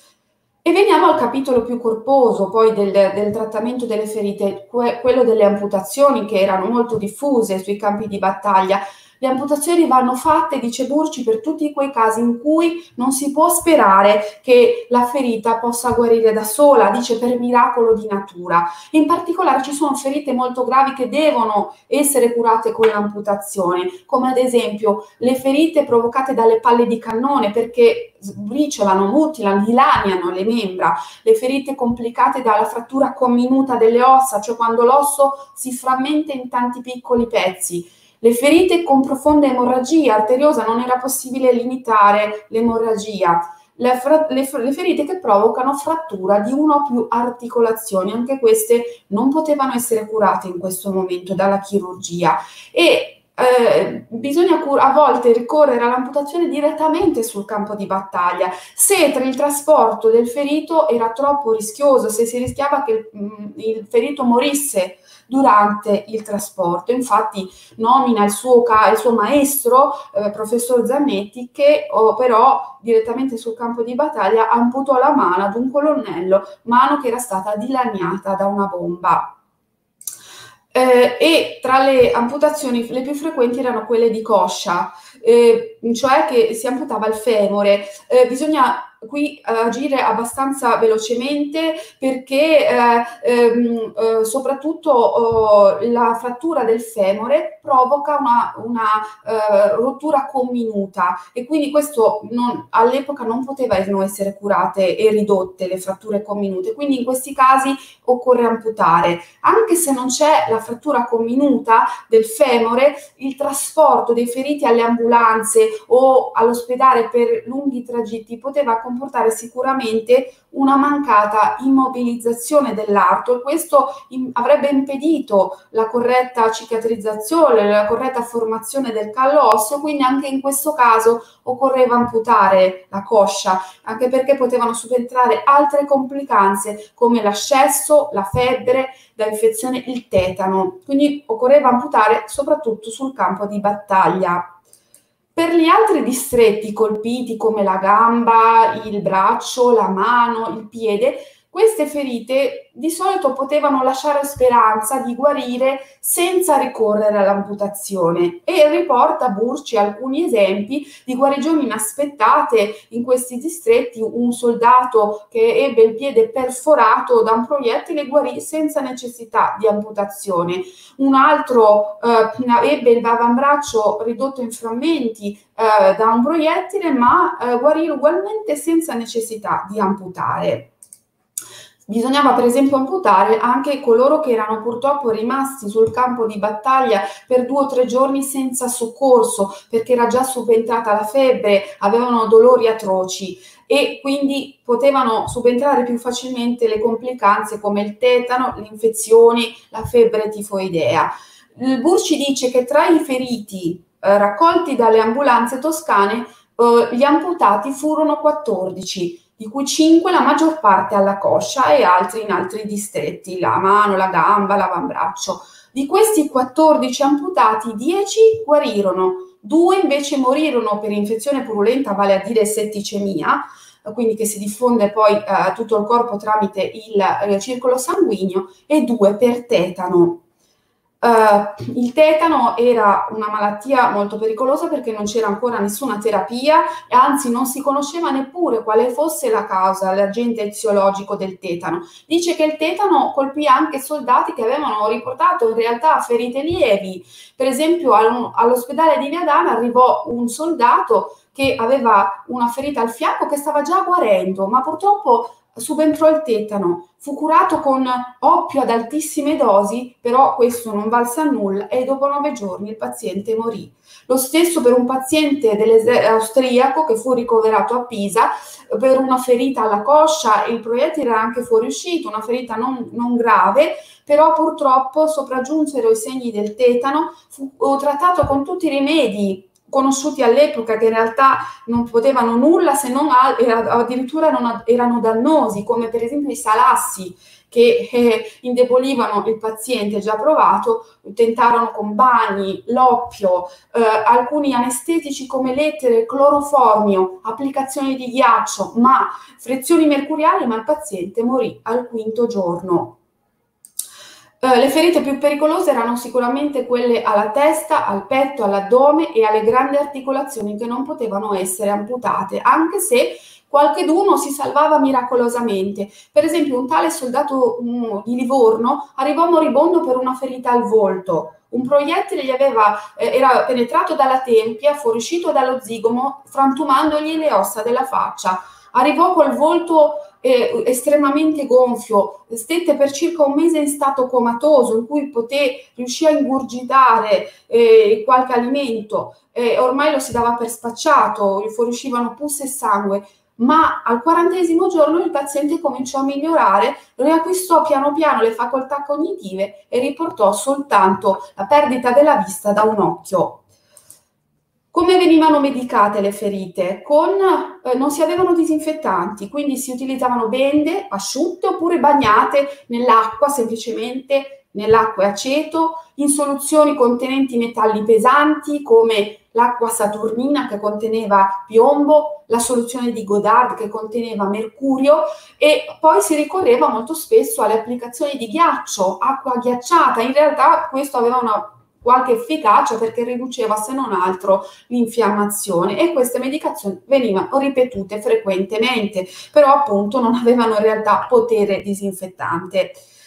E veniamo al capitolo più corposo poi del, del trattamento delle ferite, quello delle amputazioni, che erano molto diffuse sui campi di battaglia. Le amputazioni vanno fatte, dice Burci, per tutti quei casi in cui non si può sperare che la ferita possa guarire da sola, dice per miracolo di natura. In particolare ci sono ferite molto gravi che devono essere curate con l'amputazione, come ad esempio le ferite provocate dalle palle di cannone, perché sbriciolano, mutilano, dilaniano le membra, le ferite complicate dalla frattura comminuta delle ossa, cioè quando l'osso si frammenta in tanti piccoli pezzi. Le ferite con profonda emorragia arteriosa, non era possibile limitare l'emorragia. Le, le, le ferite che provocano frattura di una o più articolazioni, anche queste non potevano essere curate in questo momento dalla chirurgia. E eh, bisogna a volte ricorrere all'amputazione direttamente sul campo di battaglia, se tra il trasporto del ferito era troppo rischioso, se si rischiava che il, il ferito morisse durante il trasporto. Infatti nomina il suo, il suo maestro, eh, professor Zanetti, che oh, però direttamente sul campo di battaglia amputò la mano ad un colonnello, mano che era stata dilaniata da una bomba. Eh, e tra le amputazioni le più frequenti erano quelle di coscia, eh, cioè che si amputava il femore. Eh, bisogna qui eh, agire abbastanza velocemente, perché eh, ehm, eh, soprattutto oh, la frattura del femore provoca una, una eh, rottura comminuta, e quindi questo all'epoca non potevano essere curate e ridotte le fratture comminute, quindi in questi casi occorre amputare. Anche se non c'è la frattura comminuta del femore, il trasporto dei feriti alle ambulanze o all'ospedale per lunghi tragitti poteva comportare sicuramente una mancata immobilizzazione dell'arto, e questo in, avrebbe impedito la corretta cicatrizzazione, la corretta formazione del callo osseo, quindi anche in questo caso occorreva amputare la coscia, anche perché potevano subentrare altre complicanze come l'ascesso, la febbre da infezione, il tetano, quindi occorreva amputare soprattutto sul campo di battaglia. Per gli altri distretti colpiti come la gamba, il braccio, la mano, il piede, queste ferite di solito potevano lasciare speranza di guarire senza ricorrere all'amputazione, e riporta Burci alcuni esempi di guarigioni inaspettate in questi distretti. Un soldato che ebbe il piede perforato da un proiettile guarì senza necessità di amputazione. Un altro eh, ebbe il avambraccio ridotto in frammenti eh, da un proiettile, ma eh, guarì ugualmente senza necessità di amputare. Bisognava per esempio amputare anche coloro che erano purtroppo rimasti sul campo di battaglia per due o tre giorni senza soccorso, perché era già subentrata la febbre, avevano dolori atroci e quindi potevano subentrare più facilmente le complicanze come il tetano, le infezioni, la febbre tifoidea. Il Burci dice che tra i feriti eh, raccolti dalle ambulanze toscane, eh, gli amputati furono quattordici, di cui cinque la maggior parte alla coscia e altri in altri distretti, la mano, la gamba, l'avambraccio. Di questi quattordici amputati, dieci guarirono, due invece morirono per infezione purulenta, vale a dire setticemia, quindi che si diffonde poi a eh, tutto il corpo tramite il, il circolo sanguigno, e due per tetano. Uh, il tetano era una malattia molto pericolosa perché non c'era ancora nessuna terapia e anzi non si conosceva neppure quale fosse la causa, l'agente eziologico del tetano. Dice che il tetano colpì anche soldati che avevano riportato in realtà ferite lievi. Per esempio all'ospedale di Viadana arrivò un soldato che aveva una ferita al fianco che stava già guarendo, ma purtroppo subentrò il tetano. Fu curato con oppio ad altissime dosi, però questo non valse a nulla e dopo nove giorni il paziente morì. Lo stesso per un paziente austriaco che fu ricoverato a Pisa per una ferita alla coscia, il proiettile era anche fuoriuscito, una ferita non, non grave, però purtroppo sopraggiunsero i segni del tetano, fu trattato con tutti i rimedi conosciuti all'epoca che in realtà non potevano nulla se non addirittura non, erano dannosi, come per esempio i salassi che eh, indebolivano il paziente già provato, tentarono con bagni, l'oppio, eh, alcuni anestetici come l'etere, cloroformio, applicazioni di ghiaccio, ma frizioni mercuriali, ma il paziente morì al quinto giorno. Uh, le ferite più pericolose erano sicuramente quelle alla testa, al petto, all'addome e alle grandi articolazioni che non potevano essere amputate, anche se qualcheduno si salvava miracolosamente. Per esempio un tale soldato um, di Livorno arrivò moribondo per una ferita al volto. Un proiettile gli aveva, eh, era penetrato dalla tempia, fuoriuscito dallo zigomo, frantumandogli le ossa della faccia. Arrivò col volto eh, estremamente gonfio, stette per circa un mese in stato comatoso, in cui poté, riuscì a ingurgitare eh, qualche alimento, eh, ormai lo si dava per spacciato, gli fuoriuscivano pus e sangue, ma al quarantesimo giorno il paziente cominciò a migliorare, riacquistò piano piano le facoltà cognitive e riportò soltanto la perdita della vista da un occhio. Come venivano medicate le ferite? Con, eh, non si avevano disinfettanti, quindi si utilizzavano bende asciutte oppure bagnate nell'acqua, semplicemente nell'acqua e aceto, in soluzioni contenenti metalli pesanti come l'acqua saturnina che conteneva piombo, la soluzione di Godard che conteneva mercurio, e poi si ricorreva molto spesso alle applicazioni di ghiaccio, acqua ghiacciata. In realtà questo aveva una qualche efficacia perché riduceva se non altro l'infiammazione, e queste medicazioni venivano ripetute frequentemente, però appunto non avevano in realtà potere disinfettante.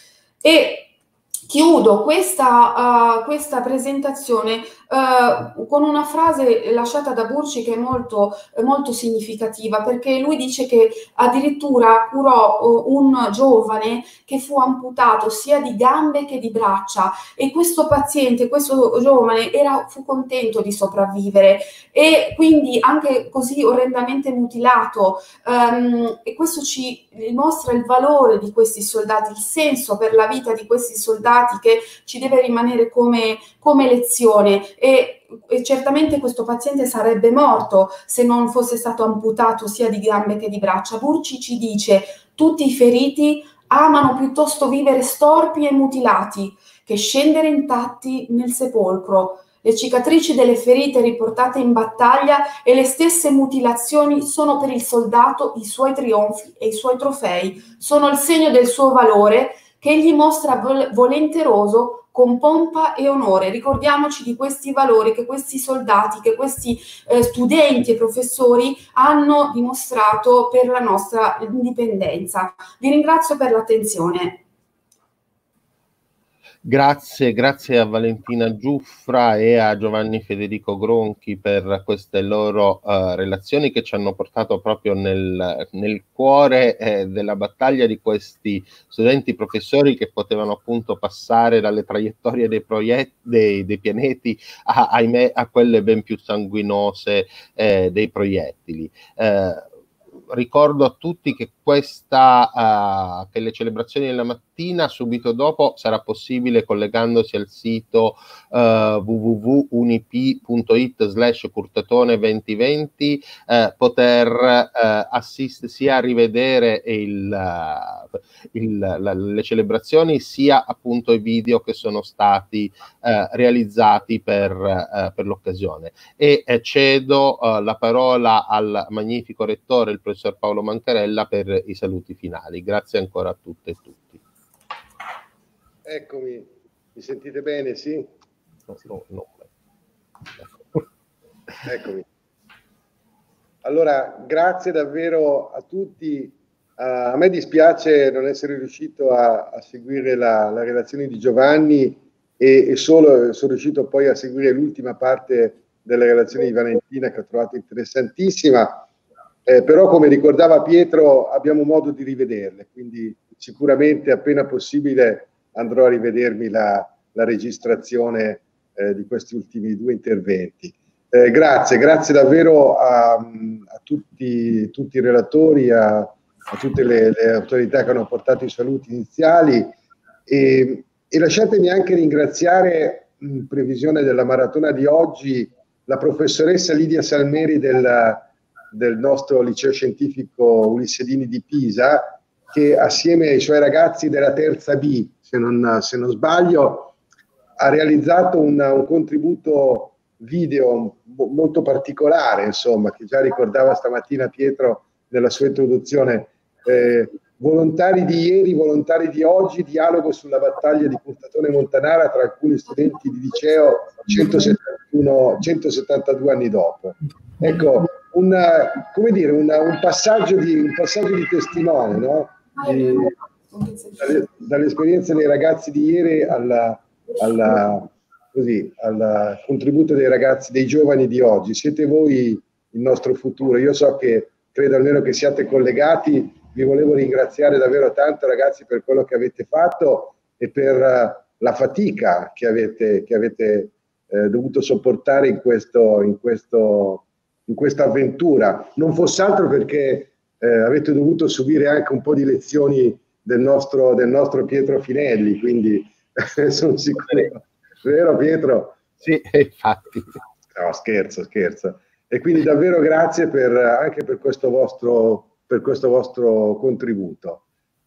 E chiudo questa, uh, questa presentazione uh, con una frase lasciata da Burci che è molto, molto significativa, perché lui dice che addirittura curò uh, un giovane che fu amputato sia di gambe che di braccia, e questo paziente, questo giovane era, fu contento di sopravvivere, e quindi anche così orrendamente mutilato, um, e questo ci dimostra il valore di questi soldati, il senso per la vita di questi soldati che ci deve rimanere come, come lezione, e, e certamente questo paziente sarebbe morto se non fosse stato amputato sia di gambe che di braccia. Burci ci dice: tutti i feriti amano piuttosto vivere storpi e mutilati che scendere intatti nel sepolcro. Le cicatrici delle ferite riportate in battaglia e le stesse mutilazioni sono per il soldato i suoi trionfi e i suoi trofei, sono il segno del suo valore che egli mostra vol- volenteroso con pompa e onore. Ricordiamoci di questi valori che questi soldati, che questi eh, studenti e professori hanno dimostrato per la nostra indipendenza. Vi ringrazio per l'attenzione. Grazie, grazie a Valentina Giuffra e a Giovanni Federico Gronchi per queste loro uh, relazioni che ci hanno portato proprio nel, nel cuore eh, della battaglia di questi studenti professori che potevano appunto passare dalle traiettorie dei, proietti, dei, dei pianeti a, ahimè, a quelle ben più sanguinose eh, dei proiettili. Eh, ricordo a tutti che questa, uh, che le celebrazioni della mattina, subito dopo sarà possibile, collegandosi al sito uh, w w w punto unip punto it slash curtatone duemilaventi, uh, poter uh, assistere sia a rivedere il, uh, il, la, le celebrazioni, sia appunto i video che sono stati uh, realizzati per, uh, per l'occasione. E eh, cedo uh, la parola al magnifico rettore, il professor Paolo Mancarella, per i saluti finali. Grazie ancora a tutte e tutti. Eccomi, mi sentite bene, sì? No, no, no. Eccomi. Allora, grazie davvero a tutti. Uh, a me dispiace non essere riuscito a, a seguire la, la relazione di Giovanni e, e solo sono riuscito poi a seguire l'ultima parte della relazione di Valentina, che ho trovato interessantissima. Eh, però, come ricordava Pietro, abbiamo modo di rivederle, quindi sicuramente appena possibile andrò a rivedermi la, la registrazione eh, di questi ultimi due interventi. Eh, grazie, grazie davvero a, a tutti, tutti i relatori, a, a tutte le, le autorità che hanno portato i saluti iniziali e, e lasciatemi anche ringraziare, in previsione della maratona di oggi, la professoressa Lidia Salmeri del del nostro liceo scientifico Ulissedini di Pisa, che assieme ai suoi ragazzi della terza B, se non, se non sbaglio, ha realizzato un, un contributo video molto particolare, insomma, che già ricordava stamattina Pietro nella sua introduzione. Eh, volontari di ieri, volontari di oggi, dialogo sulla battaglia di Curtatone Montanara tra alcuni studenti di liceo centosettantuno, centosettantadue anni dopo. Ecco, un, come dire, un, un, passaggio di, un passaggio di testimone, no? Di, dalle, dall'esperienza dei ragazzi di ieri alla, alla, così, al contributo dei ragazzi, dei giovani di oggi. Siete voi il nostro futuro. Io so che, credo almeno che siate collegati. Vi volevo ringraziare davvero tanto, ragazzi, per quello che avete fatto e per la fatica che avete, che avete eh, dovuto sopportare in questo, in questo in questa avventura, non fosse altro perché eh, avete dovuto subire anche un po' di lezioni del nostro, del nostro Pietro Finelli, quindi sono sicuro. Vero Pietro? Sì, infatti. No, scherzo, scherzo. E quindi davvero grazie per, anche per questo vostro, per questo vostro contributo.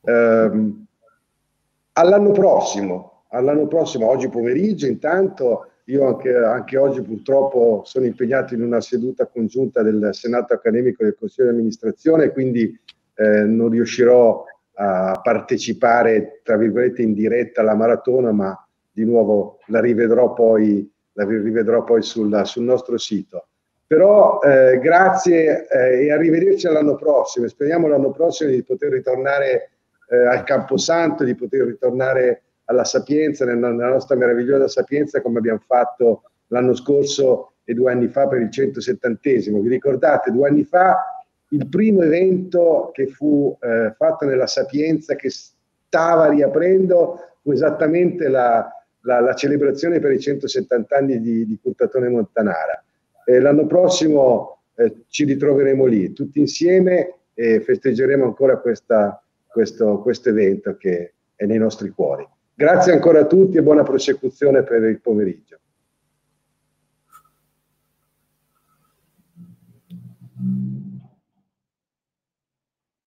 Um, all'anno prossimo, all'anno prossimo, oggi pomeriggio intanto, io anche, anche oggi purtroppo sono impegnato in una seduta congiunta del Senato accademico e del Consiglio di amministrazione, quindi eh, non riuscirò a partecipare, tra virgolette, in diretta alla maratona, ma di nuovo la rivedrò poi, la rivedrò poi sul, sul nostro sito. Però eh, grazie eh, e arrivederci all'anno prossimo. Speriamo l'anno prossimo di poter ritornare eh, al Camposanto, di poter ritornare alla Sapienza, nella, nella nostra meravigliosa Sapienza, come abbiamo fatto l'anno scorso e due anni fa per il centosettantesimo. Vi ricordate, due anni fa il primo evento che fu eh, fatto nella Sapienza, che stava riaprendo, fu esattamente la, la, la celebrazione per i centosettanta anni di, di Curtatone Montanara. Eh, l'anno prossimo eh, ci ritroveremo lì, tutti insieme, e festeggeremo ancora questa, questo, questo evento che è nei nostri cuori. Grazie ancora a tutti e buona prosecuzione per il pomeriggio.